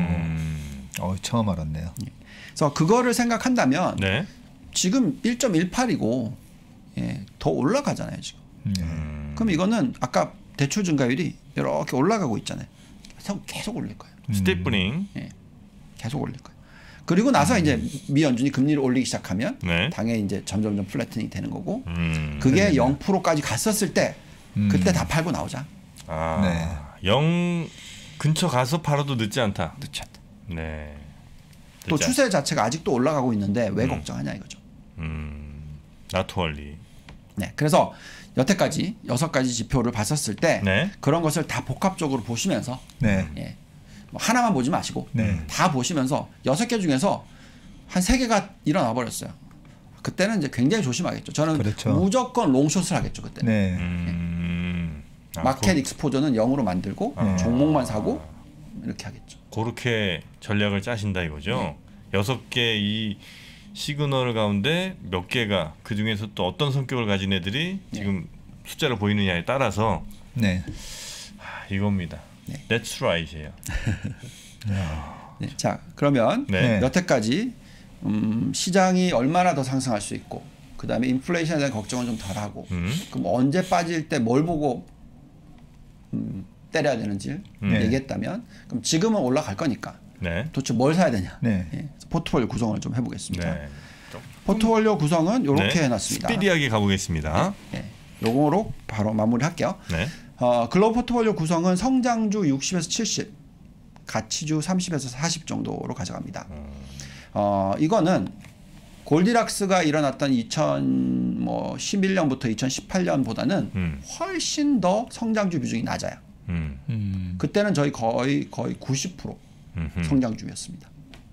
Speaker 2: 어. 어, 처음 알았네요.
Speaker 3: 그래서 그거를 생각한다면
Speaker 1: 네.
Speaker 3: 지금 일 점 일팔이고 예, 더 올라가잖아요 지금.
Speaker 2: 네.
Speaker 1: 음.
Speaker 3: 그럼 이거는 아까 대출 증가율이 이렇게 올라가고 있잖아요. 계속 계속 올릴 거예요.
Speaker 1: 스테이플링.
Speaker 3: 예, 계속 올릴 거예요. 그리고 나서 이제 미 연준이 금리를 올리기 시작하면
Speaker 1: 네.
Speaker 3: 당연히 이제 점점점 플래트닝이 되는 거고
Speaker 1: 음.
Speaker 3: 그게 영 퍼센트까지 갔었을 때
Speaker 2: 음.
Speaker 3: 그때 다 팔고 나오자.
Speaker 1: 아.
Speaker 2: 네.
Speaker 1: 영 근처 가서 팔아도 늦지 않다.
Speaker 3: 늦지 않다.
Speaker 1: 네.
Speaker 3: 또
Speaker 1: 늦지
Speaker 3: 추세 자체가 아직도 올라가고 있는데 왜
Speaker 1: 음.
Speaker 3: 걱정하냐 이거죠.
Speaker 1: 않- 음. 나투얼리.
Speaker 3: 네, 그래서 여태까지 여섯 가지 지표를 봤었을 때
Speaker 1: 네.
Speaker 3: 그런 것을 다 복합적으로 보시면서
Speaker 2: 네.
Speaker 3: 예, 뭐 하나만 보지 마시고
Speaker 2: 네.
Speaker 3: 다 보시면서 여섯 개 중에서 한 세 개가 일어나 버렸어요. 그때는 이제 굉장히 조심하겠죠. 저는
Speaker 2: 그렇죠.
Speaker 3: 무조건 롱숏을 하겠죠 그때. 는
Speaker 2: 네.
Speaker 1: 음. 아,
Speaker 3: 마켓
Speaker 1: 고,
Speaker 3: 익스포저는 영으로 만들고
Speaker 2: 아.
Speaker 3: 종목만 사고 이렇게 하겠죠.
Speaker 1: 그렇게 전략을 짜신다 이거죠. 여섯 개 이 시그널 가운데 몇 개가 그 중에서 또 어떤 성격을 가진 애들이
Speaker 3: 네.
Speaker 1: 지금 숫자를 보이느냐에 따라서
Speaker 2: 네.
Speaker 1: 아, 이겁니다.
Speaker 3: 네.
Speaker 1: That's right이에요.
Speaker 3: 네, 자 그러면
Speaker 1: 네.
Speaker 3: 여태까지 음, 시장이 얼마나 더 상승할 수 있고 그 다음에 인플레이션에 대한 걱정은 좀 덜하고
Speaker 1: 음.
Speaker 3: 그럼 언제 빠질 때 뭘 보고 음, 때려야 되는지
Speaker 1: 네.
Speaker 3: 얘기했다면 그럼 지금은 올라갈 거니까
Speaker 1: 네.
Speaker 3: 도대체 뭘 사야 되냐
Speaker 2: 네.
Speaker 3: 예, 그래서 포트폴리오 구성을 좀 해보겠습니다.
Speaker 1: 네.
Speaker 3: 포트폴리오 구성은 이렇게
Speaker 1: 네.
Speaker 3: 해놨습니다.
Speaker 1: 스피디하게 가보겠습니다.
Speaker 3: 예, 요거로 바로 마무리할게요.
Speaker 1: 네.
Speaker 3: 어, 글로벌 포트폴리오 구성은 성장주 육십에서 칠십, 가치주 삼십에서 사십 정도로 가져갑니다. 어, 이거는 골디락스가 일어났던 이천십일 년부터 이천십팔 년보다는
Speaker 1: 음.
Speaker 3: 훨씬 더 성장주 비중이 낮아요.
Speaker 1: 음.
Speaker 2: 음.
Speaker 3: 그때는 저희 거의 거의 구십 퍼센트
Speaker 1: 음흠.
Speaker 3: 성장주였습니다.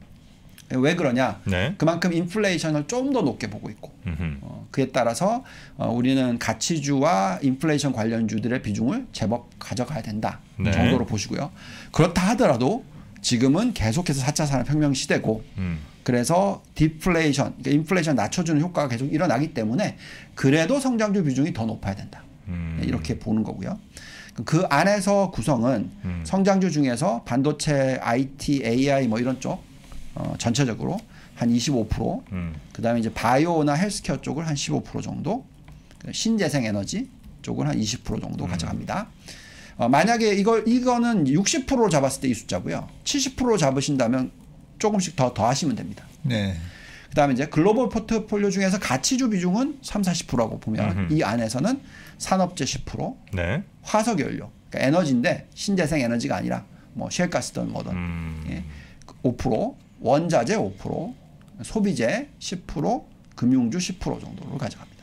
Speaker 3: 왜 그러냐?
Speaker 1: 네.
Speaker 3: 그만큼 인플레이션을 좀 더 높게 보고 있고
Speaker 1: 음흠.
Speaker 3: 어, 그에 따라서 어, 우리는 가치주와 인플레이션 관련주들의 비중을 제법 가져가야 된다
Speaker 1: 네.
Speaker 3: 정도로 보시고요. 그렇다 하더라도 지금은 계속해서 사 차 산업혁명 시대고
Speaker 1: 음.
Speaker 3: 그래서 디플레이션, 그러니까 인플레이션 낮춰주는 효과가 계속 일어나기 때문에 그래도 성장주 비중이 더 높아야 된다.
Speaker 1: 음.
Speaker 3: 이렇게 보는 거고요. 그 안에서 구성은
Speaker 1: 음.
Speaker 3: 성장주 중에서 반도체, 아이티, 에이아이 뭐 이런 쪽 어, 전체적으로 한 이십오 퍼센트,
Speaker 1: 음.
Speaker 3: 그다음에 이제 바이오나 헬스케어 쪽을 한 십오 퍼센트 정도, 신재생 에너지 쪽을 한 이십 퍼센트 정도
Speaker 1: 음.
Speaker 3: 가져갑니다. 어, 만약에 이걸 이거는 육십 퍼센트로 잡았을 때 이 숫자고요. 칠십 퍼센트로 잡으신다면 조금씩 더 더하시면 됩니다.
Speaker 2: 네.
Speaker 3: 그다음에 이제 글로벌 포트폴리오 중에서 가치주 비중은 삼, 사십 퍼센트라고 보면
Speaker 1: 음흠.
Speaker 3: 이 안에서는 산업재 십 퍼센트,
Speaker 1: 네.
Speaker 3: 화석연료, 그러니까 에너지인데 신재생 에너지가 아니라 뭐 쉘가스든 뭐든
Speaker 1: 음.
Speaker 3: 예, 오 퍼센트, 원자재 오 퍼센트, 소비재 십 퍼센트, 금융주 십 퍼센트 정도를 가져갑니다.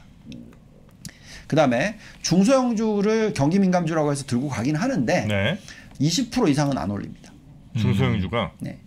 Speaker 3: 그다음에 중소형주를 경기민감주라고 해서 들고 가긴 하는데
Speaker 1: 네.
Speaker 3: 이십 퍼센트 이상은 안 올립니다.
Speaker 1: 중소형주가
Speaker 3: 네.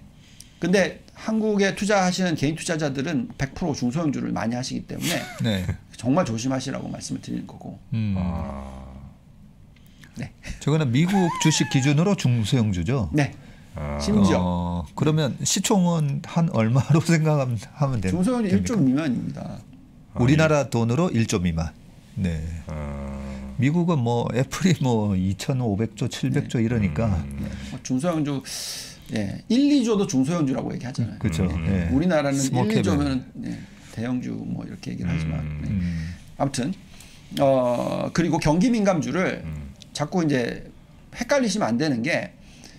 Speaker 3: 근데 한국에 투자하시는 개인 투자자들은 백 퍼센트 중소형주를 많이 하시기 때문에
Speaker 2: 네.
Speaker 3: 정말 조심하시라고 말씀을 드리는 거고.
Speaker 2: 음.
Speaker 1: 아.
Speaker 3: 네.
Speaker 2: 저거는 미국 주식 기준으로 중소형주죠.
Speaker 3: 네.
Speaker 1: 아.
Speaker 3: 심지어
Speaker 2: 어, 그러면 시총은 한 얼마로 생각하면 하면 됩니까?
Speaker 3: 중소형주 일 조 미만입니다.
Speaker 2: 우리나라 돈으로 일 조 미만. 네.
Speaker 1: 아.
Speaker 2: 미국은 뭐 애플이 뭐 이천오백 조, 칠백 조 이러니까.
Speaker 3: 네. 뭐 중소형주 예, 일, 이 조도 중소형주라고 얘기하잖아요.
Speaker 2: 그렇죠.
Speaker 1: 음.
Speaker 2: 네.
Speaker 3: 우리나라는
Speaker 2: 스몰
Speaker 3: 일, 이
Speaker 2: 캡은.
Speaker 3: 조면 예, 대형주 뭐 이렇게 얘기를 하지만
Speaker 1: 음.
Speaker 3: 네.
Speaker 2: 음.
Speaker 3: 아무튼 어 그리고 경기 민감주를
Speaker 1: 음.
Speaker 3: 자꾸 이제 헷갈리시면 안 되는 게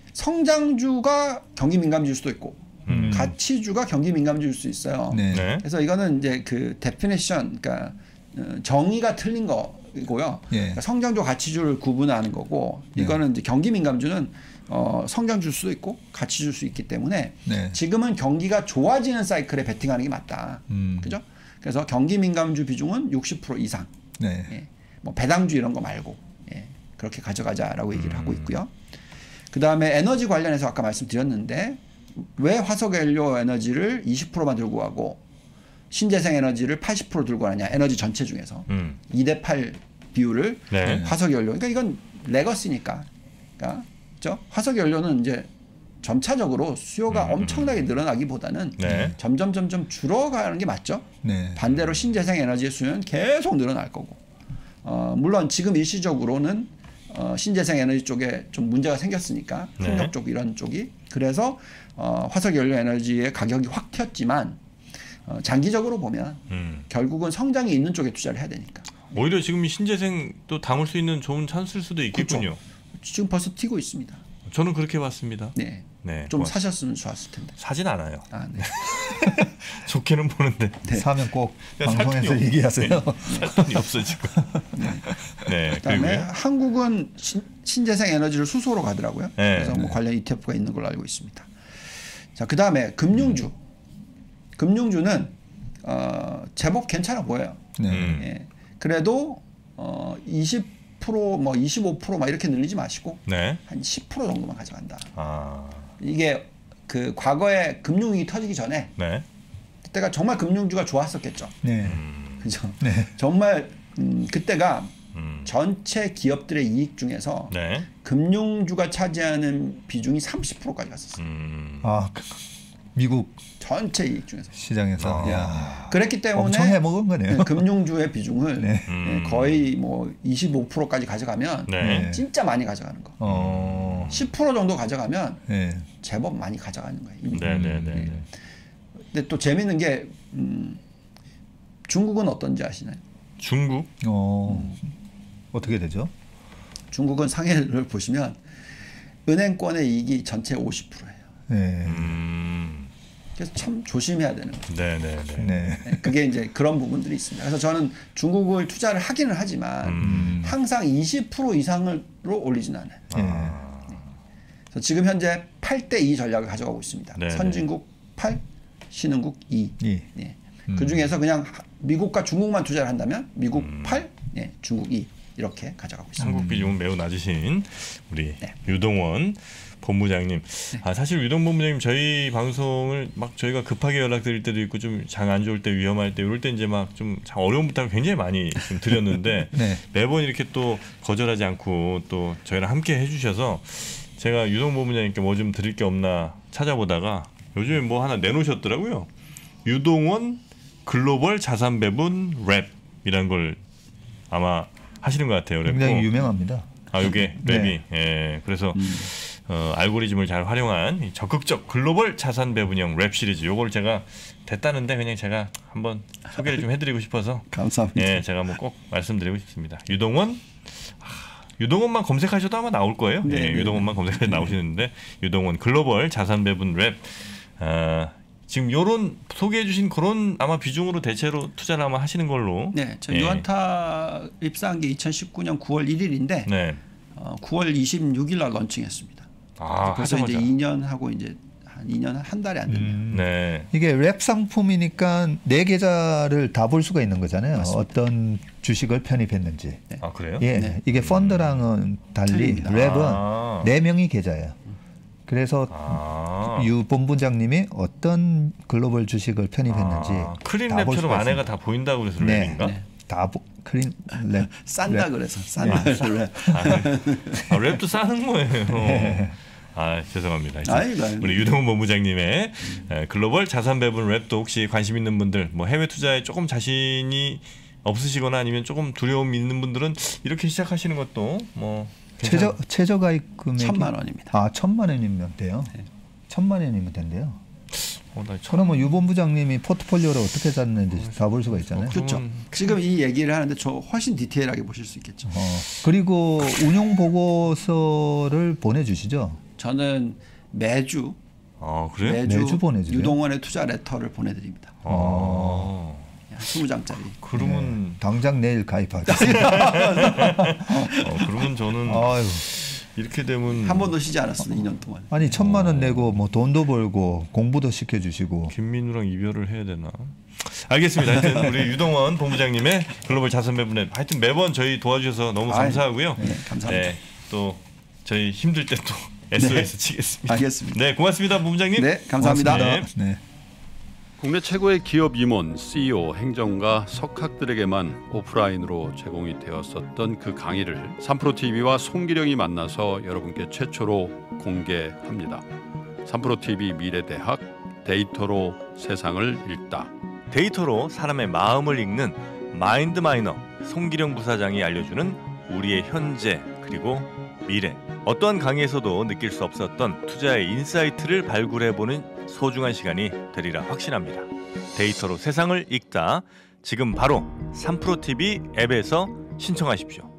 Speaker 3: 성장주가 경기 민감주일 수도 있고
Speaker 1: 음.
Speaker 3: 가치주가 경기 민감주일 수 있어요.
Speaker 2: 네.
Speaker 1: 네.
Speaker 3: 그래서 이거는 이제 그 데피니션, 그러니까 어, 정의가 틀린 거고요.
Speaker 2: 예.
Speaker 3: 그러니까 성장주, 가치주를 구분하는 거고
Speaker 2: 네.
Speaker 3: 이거는 이제 경기 민감주는 어, 성장주일 수도 있고 가치주일 수 있기 때문에
Speaker 2: 네.
Speaker 3: 지금은 경기가 좋아지는 사이클에 베팅하는 게 맞다.
Speaker 2: 음.
Speaker 3: 그죠? 그래서 경기 민감주 비중은 육십 퍼센트 이상.
Speaker 2: 네.
Speaker 3: 예. 뭐 배당주 이런 거 말고 예. 그렇게 가져가자라고 얘기를
Speaker 1: 음.
Speaker 3: 하고 있고요. 그 다음에 에너지 관련해서 아까 말씀드렸는데 왜 화석연료 에너지를 이십 퍼센트만 들고 가고 신재생 에너지를 팔십 퍼센트 들고 가느냐, 에너지 전체 중에서
Speaker 1: 음.
Speaker 3: 이 대 팔 비율을
Speaker 1: 네.
Speaker 3: 화석연료. 그러니까 이건 레거시니까. 그러니까 그죠? 화석연료는 이제 점차적으로 수요가
Speaker 1: 음.
Speaker 3: 엄청나게 늘어나기보다는
Speaker 1: 네.
Speaker 3: 점점 점점 줄어가는 게 맞죠.
Speaker 2: 네.
Speaker 3: 반대로 신재생 에너지의 수요는 계속 늘어날 거고. 어, 물론 지금 일시적으로는 어, 신재생 에너지 쪽에 좀 문제가 생겼으니까
Speaker 1: 네.
Speaker 3: 풍력 쪽 이런 쪽이 그래서 어, 화석연료 에너지의 가격이 확 튀었지만 어, 장기적으로 보면
Speaker 1: 음.
Speaker 3: 결국은 성장이 있는 쪽에 투자를 해야 되니까.
Speaker 1: 오히려 지금 신재생 또 담을 수 있는 좋은 찬스일 수도 있겠군요.
Speaker 3: 지금 벌써 튀고 있습니다.
Speaker 1: 저는 그렇게 봤습니다.
Speaker 3: 네.
Speaker 1: 네.
Speaker 3: 좀
Speaker 1: 뭐,
Speaker 3: 사셨으면 좋았을 텐데.
Speaker 1: 사진 않아요.
Speaker 3: 아, 네.
Speaker 1: 좋게는 보는데
Speaker 3: 네.
Speaker 2: 사면 꼭
Speaker 1: 야, 살
Speaker 2: 방송에서
Speaker 1: 돈이 없-
Speaker 2: 얘기하세요.
Speaker 1: 살 돈이 없어 지금. 네.
Speaker 3: 그다음에
Speaker 1: 그리고요.
Speaker 3: 한국은 신, 신재생 에너지를 수소로 가더라고요.
Speaker 1: 네.
Speaker 3: 그래서 뭐 관련 이티에프가 있는 걸로 알고 있습니다. 자, 그다음에 금융주. 금융주는 어, 제법 괜찮아 보여요.
Speaker 2: 네.
Speaker 1: 음.
Speaker 3: 예. 그래도 어, 이십 퍼센트 뭐 이십오 퍼센트 막 이렇게 늘리지 마시고
Speaker 1: 네.
Speaker 3: 한 십 퍼센트 정도만 가져간다.
Speaker 1: 아.
Speaker 3: 이게 그 과거에 금융위기 터지기 전에
Speaker 1: 네.
Speaker 3: 그때가 정말 금융주가 좋았었겠죠.
Speaker 2: 네.
Speaker 3: 그죠?
Speaker 2: 네.
Speaker 3: 정말 음, 그때가
Speaker 1: 음.
Speaker 3: 전체 기업들의 이익 중에서
Speaker 1: 네.
Speaker 3: 금융주가 차지하는 비중이 삼십 퍼센트까지 갔었어요.
Speaker 1: 음.
Speaker 2: 아, 그- 미국
Speaker 3: 전체 이익 중에서.
Speaker 2: 시장에서
Speaker 1: 아.
Speaker 2: 야,
Speaker 3: 그랬기 때문에
Speaker 2: 엄청 해먹은 거네요.
Speaker 3: 네, 금융주의 비중을
Speaker 2: 네.
Speaker 1: 음.
Speaker 3: 예, 거의 뭐 이십오 퍼센트까지 가져가면
Speaker 1: 네.
Speaker 2: 네.
Speaker 3: 진짜 많이 가져가는 거.
Speaker 2: 어.
Speaker 3: 십 퍼센트 정도 가져가면
Speaker 2: 네.
Speaker 3: 제법 많이 가져가는 거예요. 이미.
Speaker 1: 네, 네, 네, 네.
Speaker 3: 근데 또 재밌는 게 음, 중국은 어떤지 아시나요?
Speaker 1: 중국?
Speaker 2: 어. 어떻게 되죠?
Speaker 3: 중국은 상해를 보시면 은행권의 이익이 전체 오십 퍼센트예요.
Speaker 2: 네.
Speaker 1: 음.
Speaker 3: 그래서 참 조심해야 되는 거죠.
Speaker 1: 네, 네, 네.
Speaker 2: 네.
Speaker 3: 네, 그게 이제 그런 부분들이 있습니다. 그래서 저는 중국을 투자를 하기는 하지만
Speaker 1: 음.
Speaker 3: 항상 이십 퍼센트 이상으로 올리진 않아요.
Speaker 1: 아.
Speaker 3: 네. 그래서 지금 현재 팔 대 이 전략을 가져가고 있습니다.
Speaker 1: 네,
Speaker 3: 선진국 팔, 신흥국 이.
Speaker 2: 이.
Speaker 3: 네.
Speaker 2: 음.
Speaker 3: 그 중에서 그냥 미국과 중국만 투자를 한다면 미국
Speaker 1: 음.
Speaker 3: 팔, 네, 중국 이 이렇게 가져가고 있습니다.
Speaker 1: 한국 비중은 매우 낮으신 우리
Speaker 3: 네.
Speaker 1: 유동원 본부장님. 아 사실 유동 본부장님 저희 방송을 막 저희가 급하게 연락드릴 때도 있고 좀 장 안 좋을 때 위험할 때 이럴 때 이제 막 좀 어려운 부탁을 굉장히 많이 좀 드렸는데
Speaker 2: 네.
Speaker 1: 매번 이렇게 또 거절하지 않고 또 저희랑 함께 해주셔서 제가 유동 본부장님께 뭐 좀 드릴 게 없나 찾아보다가 요즘에 뭐 하나 내놓으셨더라고요. 유동원 글로벌 자산 배분 랩이라는 걸 아마 하시는 것 같아요.
Speaker 2: 굉장히
Speaker 1: 그래서
Speaker 2: 유명합니다.
Speaker 1: 아 이게 랩이
Speaker 2: 네.
Speaker 1: 예 그래서 어, 알고리즘을 잘 활용한 이 적극적 글로벌 자산 배분형 랩 시리즈 요걸 제가 됐다는데 그냥 제가 한번 소개를 좀 해드리고 싶어서
Speaker 3: 감사합니다.
Speaker 1: 예 제가 뭐 꼭 말씀드리고 싶습니다. 유동원 아, 유동원만 검색하셔도 아마 나올 거예요.
Speaker 3: 네,
Speaker 1: 예,
Speaker 3: 네,
Speaker 1: 유동원만 검색하셔도 나오시는데 유동원 글로벌 자산 배분 랩 아, 지금 요런 소개해 주신 그런 아마 비중으로 대체로 투자를 아마 하시는 걸로.
Speaker 3: 네, 저
Speaker 1: 예.
Speaker 3: 유한타 입사한 게 이천십구 년 구월 일일인데
Speaker 1: 네.
Speaker 3: 어, 구월 이십육일 날 런칭했습니다.
Speaker 1: 아,
Speaker 3: 그래서
Speaker 1: 하자마자.
Speaker 3: 이제 이 년 하고 이제 한 이 년 한 달이 안 됐네요.
Speaker 2: 음.
Speaker 1: 네.
Speaker 2: 이게 랩 상품이니까 네 계좌를 다 볼 수가 있는 거잖아요.
Speaker 3: 맞습니다.
Speaker 2: 어떤 주식을 편입했는지.
Speaker 3: 네.
Speaker 1: 아 그래요?
Speaker 2: 예,
Speaker 3: 네.
Speaker 2: 이게 펀드랑은 달리
Speaker 3: 틀립니다.
Speaker 2: 랩은
Speaker 1: 아.
Speaker 2: 네 명이 계좌예요. 그래서
Speaker 1: 아.
Speaker 2: 유 본부장님이 어떤 글로벌 주식을 편입했는지
Speaker 1: 아, 크린
Speaker 2: 다볼
Speaker 1: 랩처럼
Speaker 2: 수가
Speaker 1: 안에가
Speaker 2: 있습니다.
Speaker 1: 다 보인다고 그래서
Speaker 2: 네.
Speaker 1: 랩인가?
Speaker 3: 네.
Speaker 2: 다 보, 크린 랩
Speaker 3: 싼다
Speaker 2: 랩.
Speaker 3: 그래서 싼다 그래서 랩.
Speaker 1: 아, 아, 랩도 싸는 거예요. 아 죄송합니다. 이제
Speaker 3: 아이고, 아이고.
Speaker 1: 우리 유동훈 본부장님의 에, 글로벌 자산 배분 랩도 혹시 관심 있는 분들, 뭐 해외 투자에 조금 자신이 없으시거나 아니면 조금 두려움 있는 분들은 이렇게 시작하시는 것도 뭐
Speaker 2: 최저 최저 가입 금액이
Speaker 3: 천만 원입니다.
Speaker 2: 아 천만 원이면 돼요.
Speaker 3: 네.
Speaker 2: 천만 원이면 된대요.
Speaker 1: 어, 나 참-
Speaker 2: 그러면 유 본부장님이 포트폴리오를 어떻게 짰는지 다 볼 수가 있잖아요.
Speaker 3: 그렇죠.
Speaker 1: 그러면-
Speaker 3: 지금 이 얘기를 하는데 저 훨씬 디테일하게 보실 수 있겠죠.
Speaker 2: 어, 그리고 운용 보고서를 보내주시죠.
Speaker 3: 저는 매주
Speaker 1: 아 그래요?
Speaker 3: 매주,
Speaker 2: 매주 보내주세요?
Speaker 3: 유동원의 투자 레터를 보내드립니다.
Speaker 1: 아
Speaker 3: 스무 장짜리.
Speaker 1: 그러면
Speaker 2: 네, 당장 내일 가입하겠습니다.
Speaker 1: 어, 그러면 저는
Speaker 2: 아유,
Speaker 1: 이렇게 되면
Speaker 3: 한 번도 쉬지 않았습니다. 이 년 동안.
Speaker 2: 아니 천만 원 내고 뭐 돈도 벌고 공부도 시켜주시고.
Speaker 1: 김민우랑 이별을 해야 되나? 알겠습니다. 하여튼 우리 유동원 본부장님의 글로벌 자산 배분에 하여튼 매번 저희 도와주셔서 너무
Speaker 3: 아이,
Speaker 1: 감사하고요.
Speaker 3: 네, 감사합니다.
Speaker 1: 네, 또 저희 힘들 때 또 에스오에스 치겠습니다.
Speaker 3: 알겠습니다.
Speaker 1: 네, 고맙습니다, 본부장님.
Speaker 3: 네, 감사합니다.
Speaker 2: 고맙습니다. 네.
Speaker 4: 국내 최고의 기업 임원, 씨이오, 행정가, 석학들에게만 오프라인으로 제공이 되었었던 그 강의를 삼프로티비와 송기령이 만나서 여러분께 최초로 공개합니다. 삼프로티비 미래대학 데이터로 세상을 읽다.
Speaker 1: 데이터로 사람의 마음을 읽는 마인드마이너 송기령 부사장이 알려주는 우리의 현재 그리고 미래. 어떠한 강의에서도 느낄 수 없었던 투자의 인사이트를 발굴해보는 소중한 시간이 되리라 확신합니다. 데이터로 세상을 읽다. 지금 바로 삼프로티비 앱에서 신청하십시오.